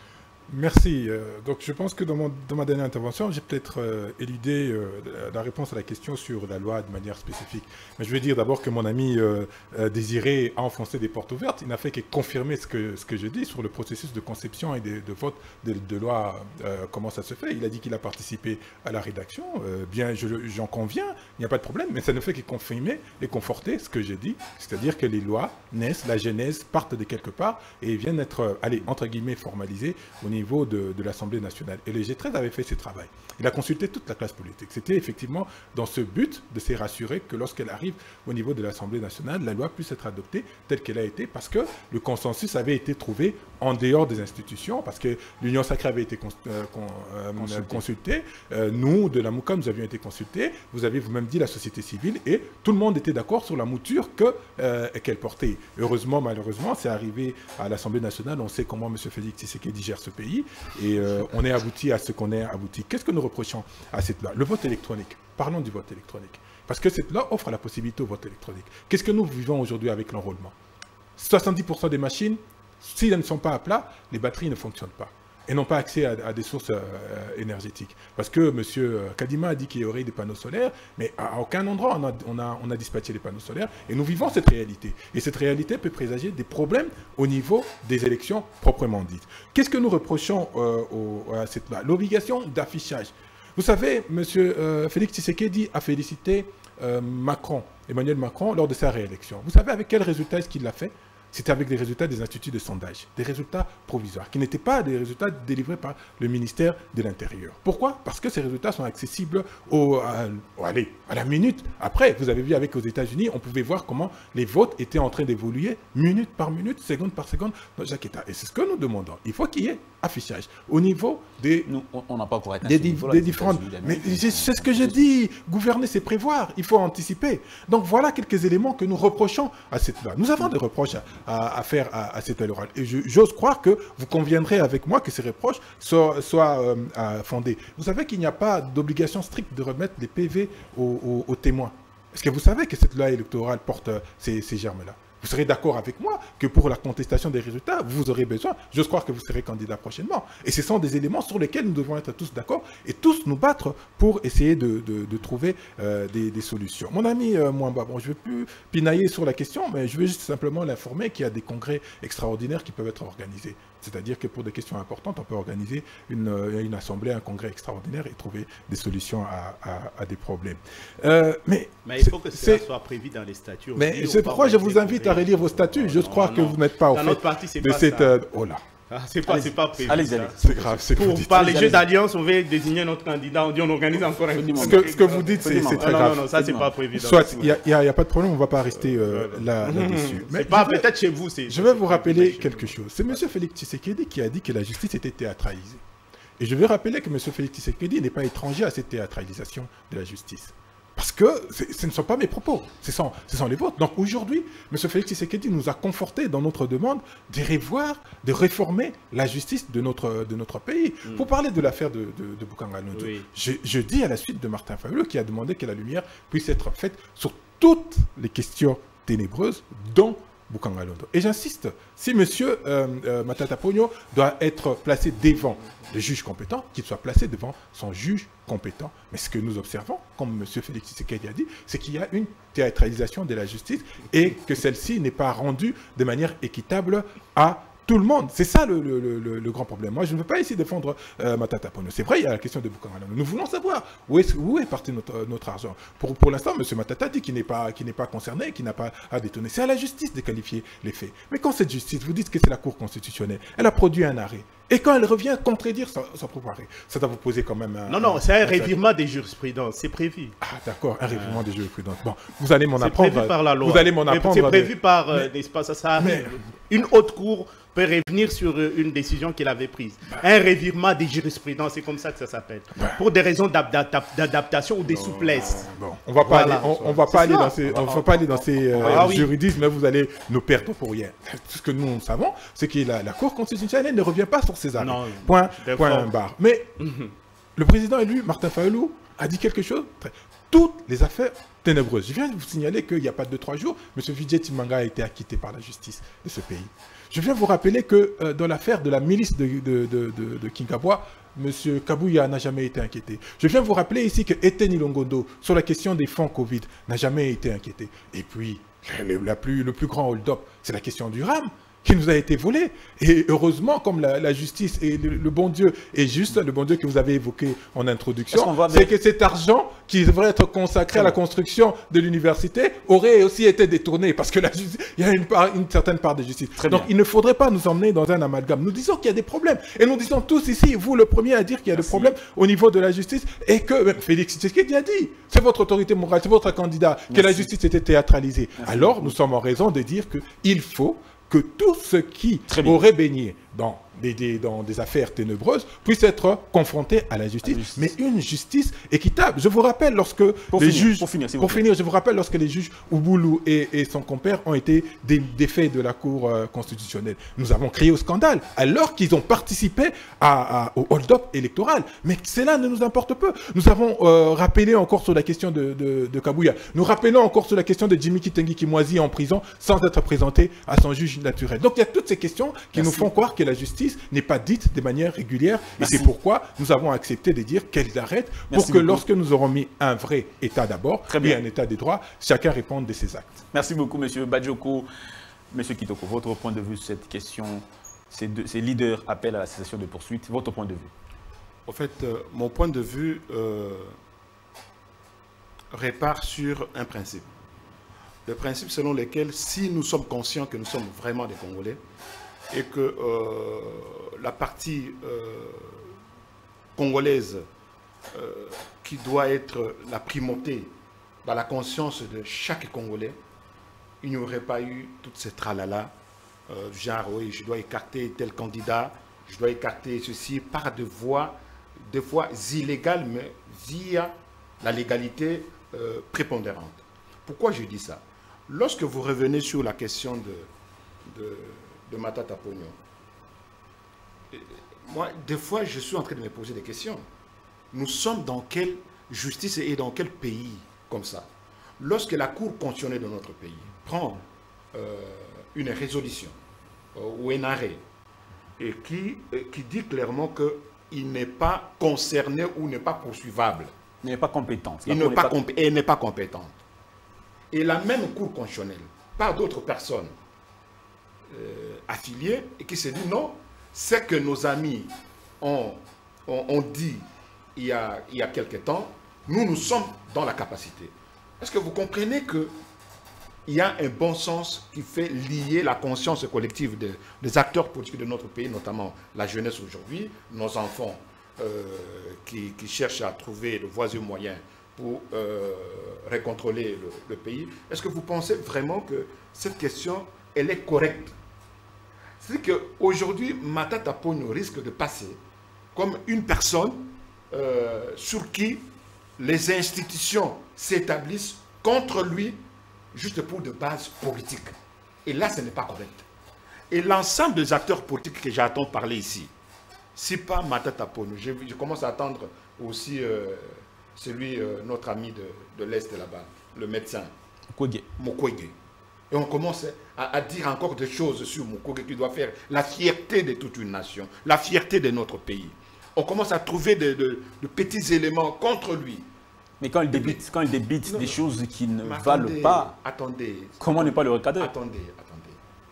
Merci. Euh, donc je pense que dans, mon, dans ma dernière intervention, j'ai peut-être euh, éludé euh, la réponse à la question sur la loi de manière spécifique. Mais je vais dire d'abord que mon ami euh, euh, Désiré a enfoncé des portes ouvertes. Il n'a fait que confirmer ce que, ce que je dis sur le processus de conception et de, de vote de, de loi, euh, comment ça se fait. Il a dit qu'il a participé à la rédaction. Euh, bien, j'en conviens, il n'y a pas de problème, mais ça ne fait que confirmer et conforter ce que j'ai dit. C'est-à-dire que les lois naissent, la genèse partent de quelque part et viennent être, euh, allez, entre guillemets, formalisées au niveau de, de l'Assemblée nationale. Et le G treize avait fait ce travail. Il a consulté toute la classe politique. C'était effectivement dans ce but de se rassurer que lorsqu'elle arrive au niveau de l'Assemblée nationale, la loi puisse être adoptée telle qu'elle a été, parce que le consensus avait été trouvé en dehors des institutions, parce que l'Union sacrée avait été cons euh, con euh, consultée. consultée. Euh, nous, de la Mouka, nous avions été consultés. Vous avez vous-même dit la société civile, et tout le monde était d'accord sur la mouture qu'elle euh, qu'elle portait. Heureusement, malheureusement, c'est arrivé à l'Assemblée nationale. On sait comment M. Félix Tshisekedi gère ce pays, et euh, on est abouti à ce qu'on est abouti. Qu'est-ce que nous reprochons à cette loi? Le vote électronique. Parlons du vote électronique. Parce que cette loi offre la possibilité au vote électronique. Qu'est-ce que nous vivons aujourd'hui avec l'enrôlement? soixante-dix pour cent des machines, si elles ne sont pas à plat, les batteries ne fonctionnent pas. Et n'ont pas accès à, à des sources euh, énergétiques. Parce que M. Kadima a dit qu'il y aurait des panneaux solaires, mais à aucun endroit on a, on, a, on a dispatché les panneaux solaires. Et nous vivons cette réalité. Et cette réalité peut présager des problèmes au niveau des élections proprement dites. Qu'est-ce que nous reprochons euh, au, à cette loi? L'obligation d'affichage. Vous savez, M. Euh, Félix Tshisekedi a félicité euh, Macron, Emmanuel Macron, lors de sa réélection. Vous savez avec quel résultat est-ce qu'il l'a fait? c'était avec des résultats des instituts de sondage, des résultats provisoires, qui n'étaient pas des résultats délivrés par le ministère de l'Intérieur. Pourquoi? Parce que ces résultats sont accessibles au, à, allez, à la minute. Après, vous avez vu avec aux États-Unis, on pouvait voir comment les votes étaient en train d'évoluer minute par minute, seconde par seconde dans chaque État. Et c'est ce que nous demandons. Il faut qu'il y ait affichage au niveau des... Nous, on n'a pas encore atteint des, ce niveau-là, des les différentes... États-Unis Mais d'Amérique. c'est ce que je dis. Gouverner, c'est prévoir. Il faut anticiper. Donc voilà quelques éléments que nous reprochons à cette loi. Nous avons des reproches à, à, à faire à, à cette loi orale. Et j'ose croire que vous conviendrez avec moi que ces reproches soient, soient euh, fondés. Vous savez qu'il n'y a pas d'obligation stricte de remettre les P V aux, aux, aux témoins. Est-ce que vous savez que cette loi électorale porte euh, ces, ces germes-là? Vous serez d'accord avec moi que pour la contestation des résultats, vous aurez besoin, j'ose croire que vous serez candidat prochainement. Et ce sont des éléments sur lesquels nous devons être tous d'accord et tous nous battre pour essayer de, de, de trouver euh, des, des solutions. Mon ami euh, Mwamba, bon, je ne vais plus pinailler sur la question, mais je veux juste simplement l'informer qu'il y a des congrès extraordinaires qui peuvent être organisés. C'est-à-dire que pour des questions importantes, on peut organiser une, une assemblée, un congrès extraordinaire et trouver des solutions à, à, à des problèmes. Euh, mais mais il faut que cela soit prévu dans les statuts. Mais c'est pourquoi je vous invite à relire vos statuts. Je crois que vous n'êtes pas au fait de cette... Euh, oh là. Ah, c'est pas, pas prévu. Allez, allez. C'est grave. Pour par les jeux d'alliance, on veut désigner notre candidat. On dit on organise encore un. Ce que, ce que vous dites, c'est très non, grave. Non, non, ça c'est pas prévu. Soit, il n'y a, a, a pas de problème, on ne va pas rester euh, là, là-dessus. Mais pas peut-être chez vous. Je vais vous rappeler quelque chose. C'est M. Félix Tshisekedi qui a dit que la justice était théâtralisée. Et je vais rappeler que M. Félix Tshisekedi n'est pas étranger à cette théâtralisation de la justice. Parce que ce ne sont pas mes propos, ce sont, ce sont les vôtres. Donc aujourd'hui, M. Félix Tshisekedi nous a conforté dans notre demande de revoir, de réformer la justice de notre, de notre pays. Mm. Pour parler de l'affaire de, de, de Boukanga Noto, oui. je, je dis à la suite de Martin Fayulu qui a demandé que la lumière puisse être faite sur toutes les questions ténébreuses, dont Boukanga Noto. Et j'insiste, si M. Euh, euh, Matata Ponyo doit être placé devant le juge compétent, qu'il soit placé devant son juge compétent. Mais ce que nous observons, comme M. Félix Tshisekedi a dit, c'est qu'il y a une théâtralisation de la justice et que celle-ci n'est pas rendue de manière équitable à tout le monde. C'est ça le, le, le, le grand problème. Moi, je ne veux pas ici défendre euh, Matata Ponyo. C'est vrai, il y a la question de Boukanga Noto. Nous voulons savoir où est, où est parti notre, notre argent. Pour, pour l'instant, M. Matata dit qu'il n'est pas, qu'il n'est pas concerné, qu'il n'a pas à détonner. C'est à la justice de qualifier les faits. Mais quand cette justice, vous dites que c'est la Cour constitutionnelle, elle a produit un arrêt. Et quand elle revient contredire sa, sa propre arrêt, ça doit vous poser quand même un... Non, non, c'est un, un revirement des jurisprudences, c'est prévu. Ah, d'accord, un revirement des jurisprudences. Bon, vous allez m'en apprendre... C'est prévu par la loi. Vous allez m'en apprendre... C'est prévu par... Euh, mais, ça, ça arrive. Mais, une haute cour peut revenir sur une décision qu'il avait prise. Bah, un revirement des jurisprudences, c'est comme ça que ça s'appelle. Bah, pour des raisons d'adaptation ou des souplesses. Bon, on va pas voilà, aller, on, on va pas aller dans ces, on va pas aller dans ces euh, ah, oui. juridismes, mais vous allez nous perdre pour rien. Tout ce que nous savons, c'est que la, la Cour constitutionnelle ne revient pas sur ces arrêts. Non, point, point barre. Mais mm-hmm. le président élu, Martin Fayulu, a dit quelque chose. Toutes les affaires ténébreuses. Je viens de vous signaler qu'il n'y a pas deux trois jours, M. Vijay Timanga a été acquitté par la justice de ce pays. Je viens vous rappeler que euh, dans l'affaire de la milice de, de, de, de, de Kinkabwa, M. Kabuya n'a jamais été inquiété. Je viens vous rappeler ici que Eten Ilongondo, sur la question des fonds Covid, n'a jamais été inquiété. Et puis, le, la plus, le plus grand hold-up, c'est la question du RAM, qui nous a été volé. Et heureusement, comme la, la justice et le, le bon Dieu est juste, le bon Dieu que vous avez évoqué en introduction, c'est que cet argent qui devrait être consacré à la construction de l'université aurait aussi été détourné, parce que la justice, il y a une, part, une certaine part de justice. Très Donc bien. Il ne faudrait pas nous emmener dans un amalgame. Nous disons qu'il y a des problèmes. Et nous disons tous ici, vous le premier à dire qu'il y a Merci. des problèmes au niveau de la justice, et que même Félix Tshisekedi a dit, c'est votre autorité morale, c'est votre candidat, Merci. que la justice était théâtralisée. Merci. Alors nous sommes en raison de dire qu'il faut que tout ce qui aurait baigné dans des, des, dans des affaires ténébreuses puisse être confronté à la justice, à la justice, mais une justice équitable. Je vous rappelle lorsque pour les finir, juges... Pour finir, pour finir, je vous rappelle lorsque les juges Ouboulou et, et son compère ont été des, défaits de la Cour euh, constitutionnelle. Nous avons crié au scandale, alors qu'ils ont participé à, à, au hold-up électoral. Mais cela ne nous importe peu. Nous avons euh, rappelé encore sur la question de, de, de Kabuya. Nous rappelons encore sur la question de Jimmy Kitengi Kimwazi en prison sans être présenté à son juge naturel. Donc il y a toutes ces questions qui Merci. nous font croire que la justice n'est pas dite de manière régulière. Merci. Et c'est pourquoi nous avons accepté de dire qu'elle arrête pour Merci que beaucoup. lorsque nous aurons mis un vrai État d'abord et un État des droits, chacun réponde de ses actes. Merci beaucoup, M. Badjoko. M. Kitoko, votre point de vue sur cette question, ces, deux, ces leaders appellent à la cessation de poursuite, votre point de vue? En fait, euh, mon point de vue euh, répare sur un principe. le principe selon lequel si nous sommes conscients que nous sommes vraiment des Congolais et que euh, la partie euh, congolaise euh, qui doit être la primauté dans la conscience de chaque Congolais, il n'y aurait pas eu toutes ces tralala, euh, genre oui, je dois écarter tel candidat, je dois écarter ceci par des voies, des fois illégales, mais via la légalité euh, prépondérante. Pourquoi je dis ça? Lorsque vous revenez sur la question de, de, de Matata Ponyo, moi, des fois, je suis en train de me poser des questions. Nous sommes dans quelle justice et dans quel pays comme ça? Lorsque la Cour constitutionnelle de notre pays prend euh, une résolution euh, ou un arrêt et qui, euh, qui dit clairement qu'il n'est pas concerné ou n'est pas poursuivable. Il n'est pas compétent. Il n'est pas, comp pas... pas compétente. Et la même Cour constitutionnelle, par d'autres personnes euh, affiliées, et qui se dit non, c'est que nos amis ont, ont, ont dit il y, a, il y a quelque temps, nous, nous sommes dans la capacité. Est-ce que vous comprenez que il y a un bon sens qui fait lier la conscience collective de, des acteurs politiques de notre pays, notamment la jeunesse aujourd'hui, nos enfants euh, qui, qui cherchent à trouver de voies et moyens pour euh, recontrôler le, le pays. Est-ce que vous pensez vraiment que cette question, elle est correcte? C'est-à-dire qu'aujourd'hui, Matata Ponyo risque de passer comme une personne euh, sur qui les institutions s'établissent contre lui juste pour de base politique. Et là, ce n'est pas correct. Et l'ensemble des acteurs politiques que j'entends parler ici, c'est pas Matata Ponyo. Je, je commence à attendre aussi euh, celui, euh, notre ami de, de l'Est là-bas, le médecin. Mukwege. Mukwege. Et on commence à, à dire encore des choses sur Mukwege qui doit faire la fierté de toute une nation, la fierté de notre pays. On commence à trouver de, de, de petits éléments contre lui. Mais quand il débite, quand il débite non, des choses qui ne attendez, valent pas, attendez, comment ne pas le recadrer? Attendez, attendez.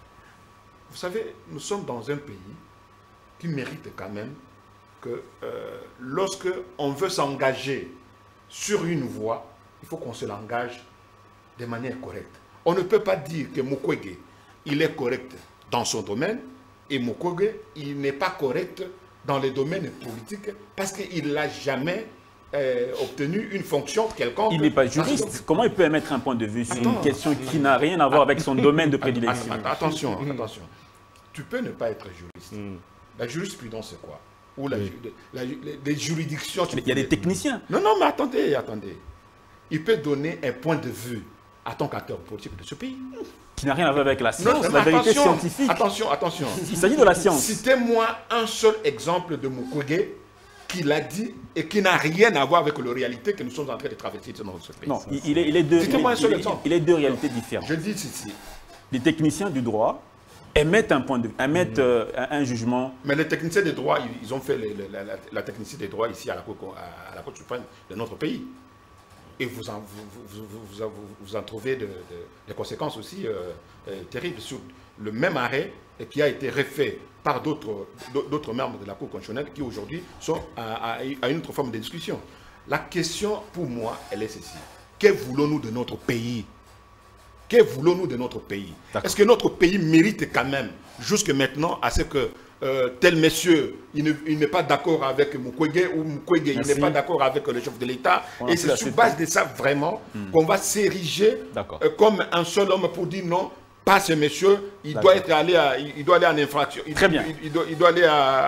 Vous savez, nous sommes dans un pays qui mérite quand même que euh, lorsque on veut s'engager sur une voie, il faut qu'on se l'engage de manière correcte. On ne peut pas dire que Mukwege, il est correct dans son domaine et Mukwege, il n'est pas correct dans les domaines politiques parce qu'il n'a jamais euh, obtenu une fonction quelconque. Il n'est pas juriste. Comment il peut émettre un point de vue sur Attends, une question qui n'a rien à voir avec son domaine de prédilection? Attention, attention. Tu peux ne pas être juriste. Mm. La jurisprudence, c'est quoi? Ou la, oui. la, la, les juridictions... Il y a des techniciens. Non, non, mais attendez, attendez. Il peut donner un point de vue à tant qu'acteur politique de ce pays. Qui n'a rien à voir avec la science, non, la vérité attention, scientifique. Attention, attention. Il s'agit de la science. Citez-moi un seul exemple de Mukwege qui l'a dit et qui n'a rien à voir avec la réalité que nous sommes en train de traverser dans ce pays. Non, il est, il est deux, Citez-moi un seul il, exemple. Il est deux réalités différentes. Je dis ici. Les techniciens du droit émettent un point de vue, émettent mmh. euh, un, un jugement. Mais les techniciens des droits, ils, ils ont fait les, la, la, la technicité des droits ici à la Cour, à la Cour suprême de notre pays. Et vous en, vous, vous, vous, vous, vous en trouvez de, de, des conséquences aussi euh, euh, terribles sur le même arrêt et qui a été refait par d'autres membres de la Cour constitutionnelle qui aujourd'hui sont à, à, à une autre forme de discussion. La question pour moi, elle est ceci. Que voulons-nous de notre pays? Que voulons-nous de notre pays? Est-ce que notre pays mérite quand même, jusque maintenant, à ce que euh, tel monsieur, il n'est pas d'accord avec Mukwege ou Mukwege, il n'est pas d'accord avec le chef de l'État. Et c'est sur base de ça vraiment hmm. qu'on va s'ériger euh, comme un seul homme pour dire non, pas ce monsieur, il doit être allé à, il doit aller en infraction. Il, Très bien. Il, il, doit, il doit aller à,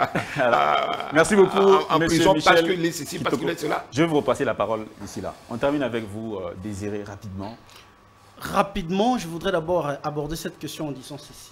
à Merci beaucoup, à, en prison Michel, parce qu'il est ceci, parce qu'il est cela. Je vais vous repasser la parole d'ici là. On termine avec vous, euh, Désiré, rapidement. Rapidement, je voudrais d'abord aborder cette question en disant ceci.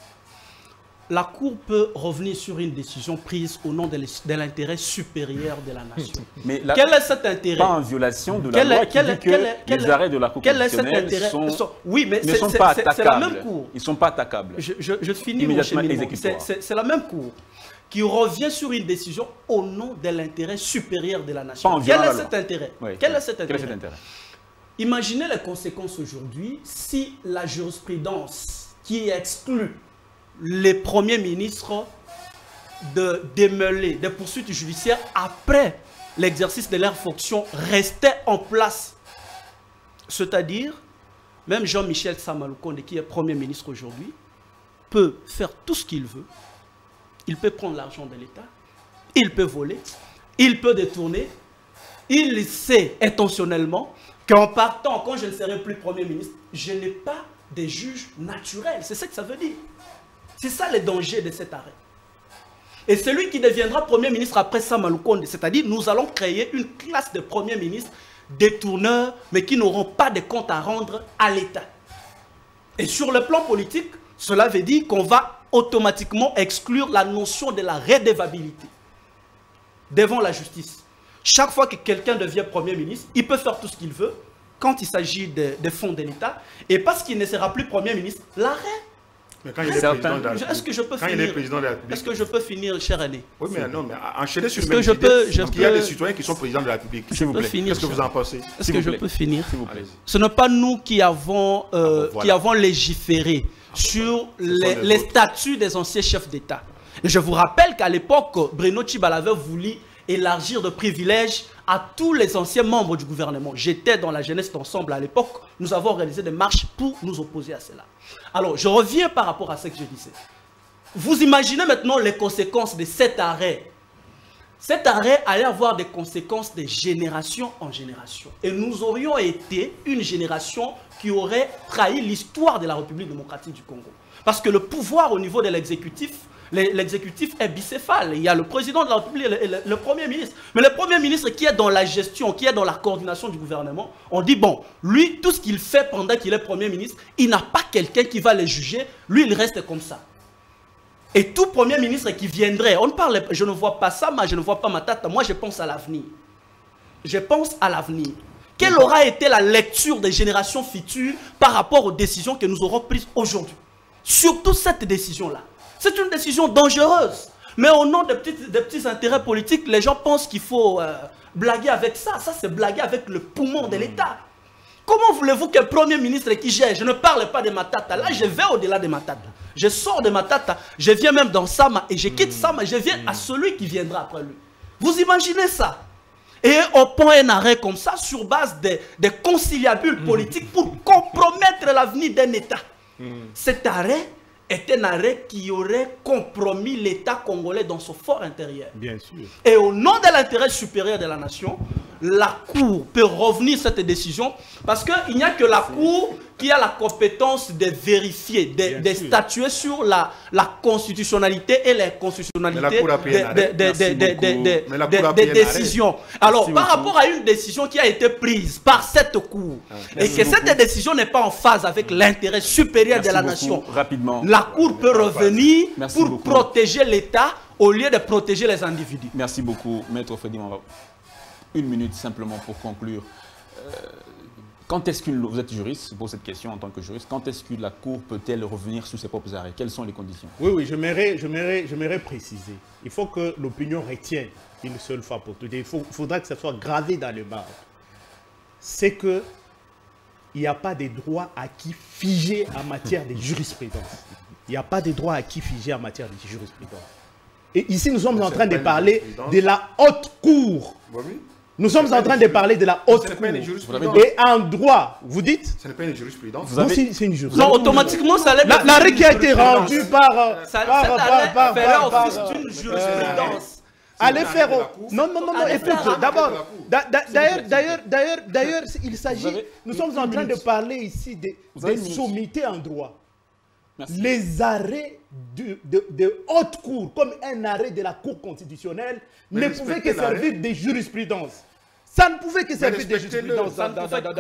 La Cour peut revenir sur une décision prise au nom de l'intérêt supérieur de la nation. Mais la, quel est cet intérêt? Pas en violation de la quel loi est, qui quel dit est, que quel est, quel les arrêts de la Cour constitutionnelle sont, sont, oui, mais ne sont pas attaquables. C'est la même Cour. Ils ne sont pas attaquables. Je, je, je finis mon cheminement. C'est la même Cour qui revient sur une décision au nom de l'intérêt supérieur de la nation. Quel est cet intérêt? Oui. Quel est cet Quel intérêt? est cet intérêt? Imaginez les conséquences aujourd'hui si la jurisprudence qui exclut les premiers ministres de démêler des poursuites judiciaires après l'exercice de leurs fonctions restait en place. C'est-à-dire, même Jean-Michel Samaloukonde, qui est Premier ministre aujourd'hui, peut faire tout ce qu'il veut. Il peut prendre l'argent de l'État, il peut voler, il peut détourner. Il sait intentionnellement qu'en partant, quand je ne serai plus Premier ministre, je n'ai pas de juge naturel. C'est ça que ça veut dire. C'est ça le danger de cet arrêt. Et celui qui deviendra Premier ministre après Samaloukonde, c'est-à-dire nous allons créer une classe de Premier ministre détourneurs, mais qui n'auront pas de comptes à rendre à l'État. Et sur le plan politique, cela veut dire qu'on va automatiquement exclure la notion de la redevabilité devant la justice. Chaque fois que quelqu'un devient Premier ministre, il peut faire tout ce qu'il veut quand il s'agit de, de fonds de l'État. Et parce qu'il ne sera plus Premier ministre, l'arrêt. Mais quand il est président de la République. Est-ce que je peux quand finir? il est président de la République. Est-ce que je peux finir, cher Aîné? Oui, mais non, mais enchaîner sur Est-ce le même que je idée, peux, je parce qu'il peux... y a des citoyens qui sont présidents de la République. Je peux finir. Qu'est-ce que vous en pensez? Est-ce que je peux finir? Allez-y. Ce n'est pas nous qui avons, euh, Ah bon, voilà. qui avons légiféré Ah sur bon, ce les, sont les les autres. statuts des anciens chefs d'État. Et je vous rappelle qu'à l'époque, Bruno Tshibala avait voulu élargir de privilèges à tous les anciens membres du gouvernement. J'étais dans la jeunesse d'ensemble à l'époque. Nous avons réalisé des marches pour nous opposer à cela. Alors, je reviens par rapport à ce que je disais. Vous imaginez maintenant les conséquences de cet arrêt. Cet arrêt allait avoir des conséquences de génération en génération. Et nous aurions été une génération qui aurait trahi l'histoire de la République démocratique du Congo. Parce que le pouvoir au niveau de l'exécutif, l'exécutif est bicéphale. Il y a le président de la République et le, le, le Premier ministre. Mais le Premier ministre qui est dans la gestion, qui est dans la coordination du gouvernement, on dit, bon, lui, tout ce qu'il fait pendant qu'il est Premier ministre, il n'a pas quelqu'un qui va le juger. Lui, il reste comme ça. Et tout Premier ministre qui viendrait, on ne parle, je ne vois pas ça, mais je ne vois pas Matata. Moi, je pense à l'avenir. Je pense à l'avenir. Quelle aura été la lecture des générations futures par rapport aux décisions que nous aurons prises aujourd'hui? Surtout cette décision-là. C'est une décision dangereuse. Mais au nom de petits, de petits intérêts politiques, les gens pensent qu'il faut euh, blaguer avec ça. Ça, c'est blaguer avec le poumon de l'État. Comment voulez-vous qu'un Premier ministre qui gère, je ne parle pas de Matata, là je vais au-delà de Matata. Je sors de Matata, je viens même dans Sama et je quitte Sama, je viens à celui qui viendra après lui. Vous imaginez ça? Et on prend un arrêt comme ça sur base de, de conciliabules politiques pour compromettre l'avenir d'un État. Cet arrêt est un arrêt qui aurait compromis l'État congolais dans son fort intérieur. Bien sûr. Et au nom de l'intérêt supérieur de la nation, la Cour peut revenir cette décision parce qu'il n'y a que la Cour qui a la compétence de vérifier, de, de statuer sur la, la constitutionnalité et les constitutionnalités des décisions. Alors, par rapport à une décision qui a été prise par cette Cour, et que cette décision n'est pas en phase avec l'intérêt supérieur de la nation, rapidement, la Cour peut revenir Merci pour beaucoup. protéger l'État au lieu de protéger les individus. Merci beaucoup, Maître Freddy. Une minute simplement pour conclure. Euh, quand est-ce que vous êtes juriste, pour cette question en tant que juriste, quand est-ce que la Cour peut-elle revenir sur ses propres arrêts? Quelles sont les conditions? Oui, oui, je m'aimerais préciser. Il faut que l'opinion retienne une seule fois pour toutes. Il faut, faudra que ça soit gravé dans le marbre. C'est que il n'y a pas de droit acquis figé en matière de jurisprudence. Il n'y a pas de droit acquis figé en matière de jurisprudence. Et ici, nous sommes en train de parler de la haute cour. Nous sommes en train de parler de la haute cour. Et en droit, vous dites? Ce n'est pas une jurisprudence. Non, c'est une jurisprudence. Non, automatiquement, ça allait... L'arrêt qui a été rendu par... Ça fait office d'une jurisprudence. Allez faire... Non, non, non, non, écoute, d'abord, d'ailleurs, d'ailleurs, d'ailleurs, d'ailleurs, il s'agit... Nous sommes en train de parler ici des sommités en droit. Merci. Les arrêts de, de, de haute cour, comme un arrêt de la Cour constitutionnelle, mais ne pouvaient que servir de jurisprudence. Ça ne pouvait que servir de jurisprudence. Ça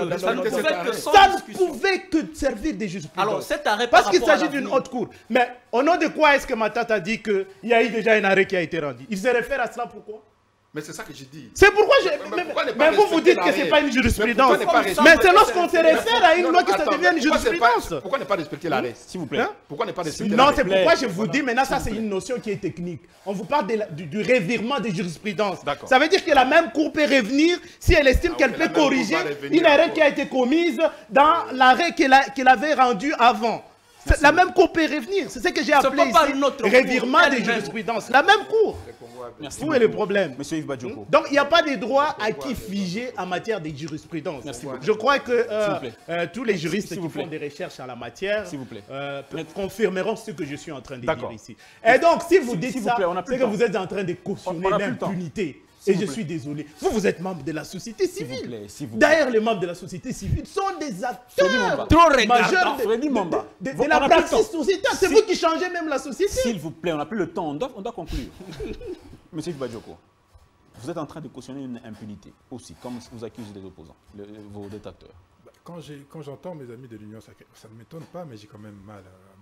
ne pouvait que servir de jurisprudence. Alors, cet arrêt parce qu'il s'agit d'une haute cour. Mais au nom de quoi est-ce que Matata dit qu'il y a eu déjà un arrêt qui a été rendu? Il se réfère à cela pourquoi? Mais c'est ça que j'ai dit. C'est pourquoi j'ai... Mais, mais, mais vous vous dites que ce n'est pas une jurisprudence. Mais, mais c'est lorsqu'on se réfère à une loi que ça devient une jurisprudence. Pourquoi ne pas respecter l'arrêt, s'il vous plaît? Hein? Pourquoi ne pas respecter l'arrêt? Non, c'est pourquoi je vous dis, maintenant ça c'est une notion qui est technique. On vous parle de la, du, du revirement des jurisprudences. Ça veut dire que la même cour peut revenir si elle estime ah, qu'elle peut corriger une arrêt qui a été commise dans l'arrêt qu'elle avait rendu avant. La même cour peut revenir. C'est ce que j'ai appelé ici revirement des jurisprudences. La même cour. Merci. Où est le problème? Monsieur Yves Badjoko. Donc, il n'y a pas de droit acquis figé en matière de jurisprudence. Merci. Je crois que euh, euh, tous les juristes qui font des recherches en la matière euh, confirmeront ce que je suis en train de dire ici. Et donc, si vous dites ça, c'est que vous êtes en train de cautionner l'impunité. Et je suis désolé. Vous, vous êtes membre de la société civile. D'ailleurs, les membres de la société civile sont des acteurs trop majeurs de, de, de, de, de la pratique sociétale. C'est vous qui changez même la société. S'il vous plaît, on n'a plus le temps. On doit, on doit conclure. Monsieur Badjoko, vous êtes en train de cautionner une impunité aussi, comme vous accusez des opposants, le, vos détracteurs. Quand j'entends mes amis de l'Union sacrée, ça ne m'étonne pas, mais j'ai quand même mal à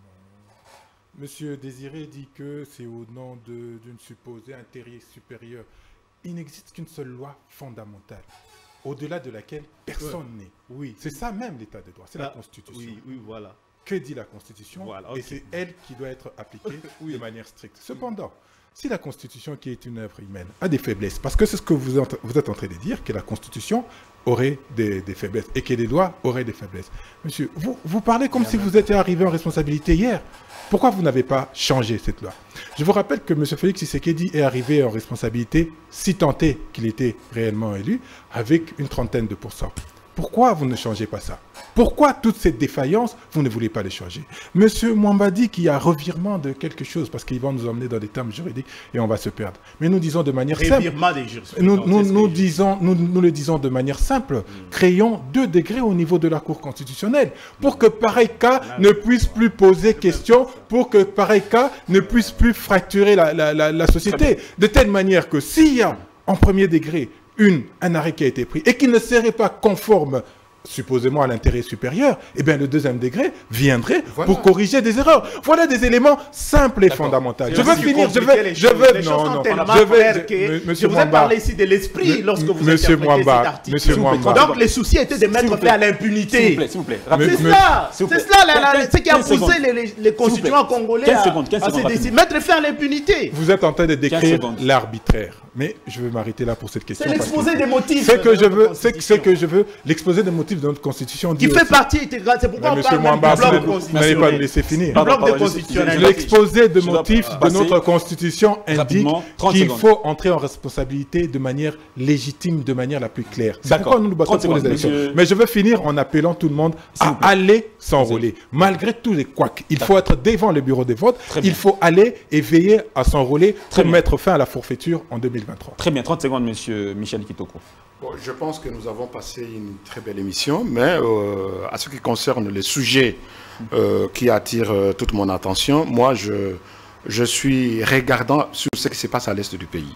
mon... Monsieur Désiré dit que c'est au nom d'une supposée intérêt supérieur. Il n'existe qu'une seule loi fondamentale, au-delà de laquelle personne ouais. n'est. Oui, c'est ça même l'état de droit, c'est ah, la Constitution. Oui, oui, voilà. Que dit la Constitution? Voilà, okay. Et c'est elle qui doit être appliquée oui. de manière stricte. Cependant, si la Constitution, qui est une œuvre humaine, a des faiblesses, parce que c'est ce que vous êtes, vous êtes en train de dire, que la Constitution aurait des, des faiblesses et que les lois auraient des faiblesses. Monsieur, vous, vous parlez comme si vous étiez arrivé en responsabilité hier. Pourquoi vous n'avez pas changé cette loi? Je vous rappelle que M. Félix Tshisekedi est arrivé en responsabilité, si tant est qu'il était réellement élu, avec une trentaine de pourcents. Pourquoi vous ne changez pas ça? Pourquoi toutes ces défaillances, vous ne voulez pas les changer? Monsieur Mwamba dit qu'il y a revirement de quelque chose, parce qu'ils vont nous emmener dans des termes juridiques et on va se perdre. Mais nous disons de manière simple. Revirement des jurisprudences. Nous, nous, nous, disons, nous, nous le disons de manière simple. Mm. Créons deux degrés au niveau de la Cour constitutionnelle pour que pareil cas mm. ne puisse plus poser question, pour que pareil cas ne puisse plus fracturer la, la, la, la société. De telle manière que s'il y a en premier degré Une, un arrêt qui a été pris et qui ne serait pas conforme, supposément à l'intérêt supérieur, eh bien le deuxième degré viendrait voilà. pour corriger des erreurs. Voilà des éléments simples et fondamentaux. Je veux finir, je veux, je veux, les non, non, je veux, que, monsieur je vous ai parlé ici de l'esprit lorsque vous monsieur interprétez Mwamba, cet article. Monsieur Mwamba. Donc les soucis étaient de mettre fin à l'impunité. S'il vous plaît, c'est ça, c'est cela, ce qui a poussé les, les constituants congolais à, à se décider, mettre fin à l'impunité. Vous êtes en train de décrire l'arbitraire. Mais je vais m'arrêter là pour cette question. C'est l'exposé des motifs. C'est que je veux, c'est que je veux, l'exposé des motifs de notre constitution. Qui fait partie intégrale. C'est pourquoi on parle même du bloc constitutionnel. Vous n'allez pas me laisser finir. Le bloc de constitutionnel. L'exposé de motifs de notre constitution indique qu'il faut entrer en responsabilité de manière légitime, de manière la plus claire. C'est pourquoi nous nous battons pour les élections. Mais je veux finir en appelant tout le monde à aller s'enrôler. Malgré tous les couacs, il faut être devant le bureau des votes. Il faut aller et veiller à s'enrôler pour mettre fin à la forfaiture en deux mille vingt-trois. Très bien, trente secondes, monsieur Michel Kitoko. Bon, je pense que nous avons passé une très belle émission, mais euh, à ce qui concerne les sujets euh, qui attirent euh, toute mon attention, moi, je, je suis regardant sur ce qui se passe à l'est du pays.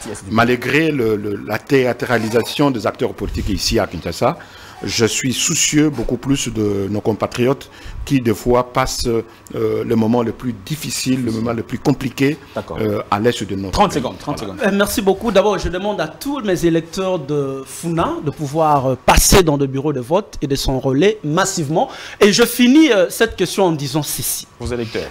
Malgré le, le, la théâtralisation des acteurs politiques ici à Kinshasa, je suis soucieux beaucoup plus de nos compatriotes qui, des fois, passent euh, le moment le plus difficile, le moment le plus compliqué euh, à l'est de notre trente pays. secondes, trente voilà. secondes. Euh, merci beaucoup. D'abord, je demande à tous mes électeurs de Funa de pouvoir euh, passer dans le bureau de vote et de s'enrôler massivement. Et je finis euh, cette question en disant ceci. Vos électeurs.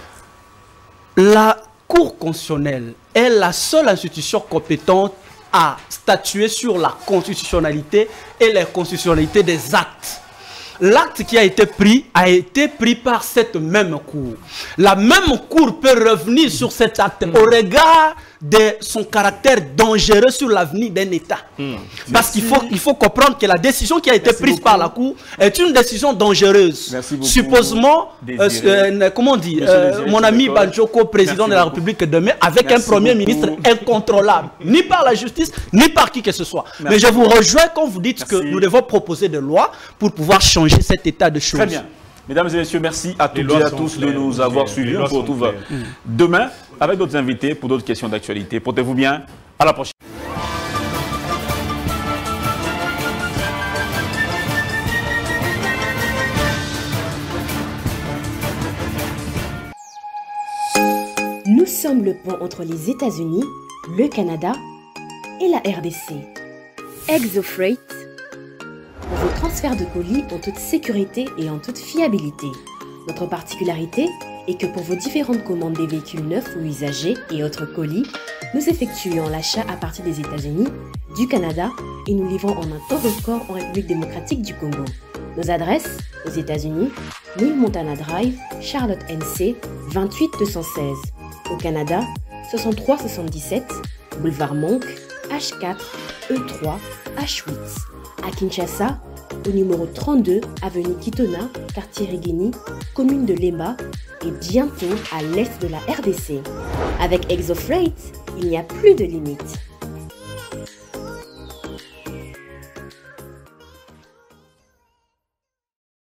La Cour constitutionnelle est la seule institution compétente à statuer sur la constitutionnalité et la constitutionnalité des actes. L'acte qui a été pris a été pris par cette même Cour. La même Cour peut revenir sur cet acte mmh. au regard de son caractère dangereux sur l'avenir d'un État. Mmh. Parce qu'il faut, il faut comprendre que la décision qui a été Merci prise beaucoup. par la Cour est une décision dangereuse. Supposément, euh, euh, comment on dit, euh, mon ami Badjoko, président Merci de la beaucoup. République demain, avec Merci un Premier beaucoup. ministre incontrôlable, ni par la justice, ni par qui que ce soit. Merci Mais je vous rejoins quand vous dites Merci. que nous devons proposer des lois pour pouvoir changer cet état de choses. Très bien. Mesdames et messieurs, merci à toutes et à tous de nous avoir suivis. On se retrouve demain avec d'autres invités pour d'autres questions d'actualité. Portez-vous bien. À la prochaine. Nous sommes le pont entre les États-Unis, le Canada et la R D C. ExoFreight, pour vos transferts de colis en toute sécurité et en toute fiabilité. Notre particularité est que pour vos différentes commandes des véhicules neufs ou usagés et autres colis, nous effectuons l'achat à partir des États-Unis, du Canada et nous livrons en un temps record en République démocratique du Congo. Nos adresses: Aux États-Unis, mille Montana Drive, Charlotte N C, vingt-huit deux cent seize. Au Canada, soixante-trois soixante-dix-sept, Boulevard Monk, H quatre, E trois, H huit. À Kinshasa, au numéro trente-deux, avenue Kitona, quartier Rigini, commune de Lemba, et bientôt à l'est de la R D C. Avec Exofreight, il n'y a plus de limite.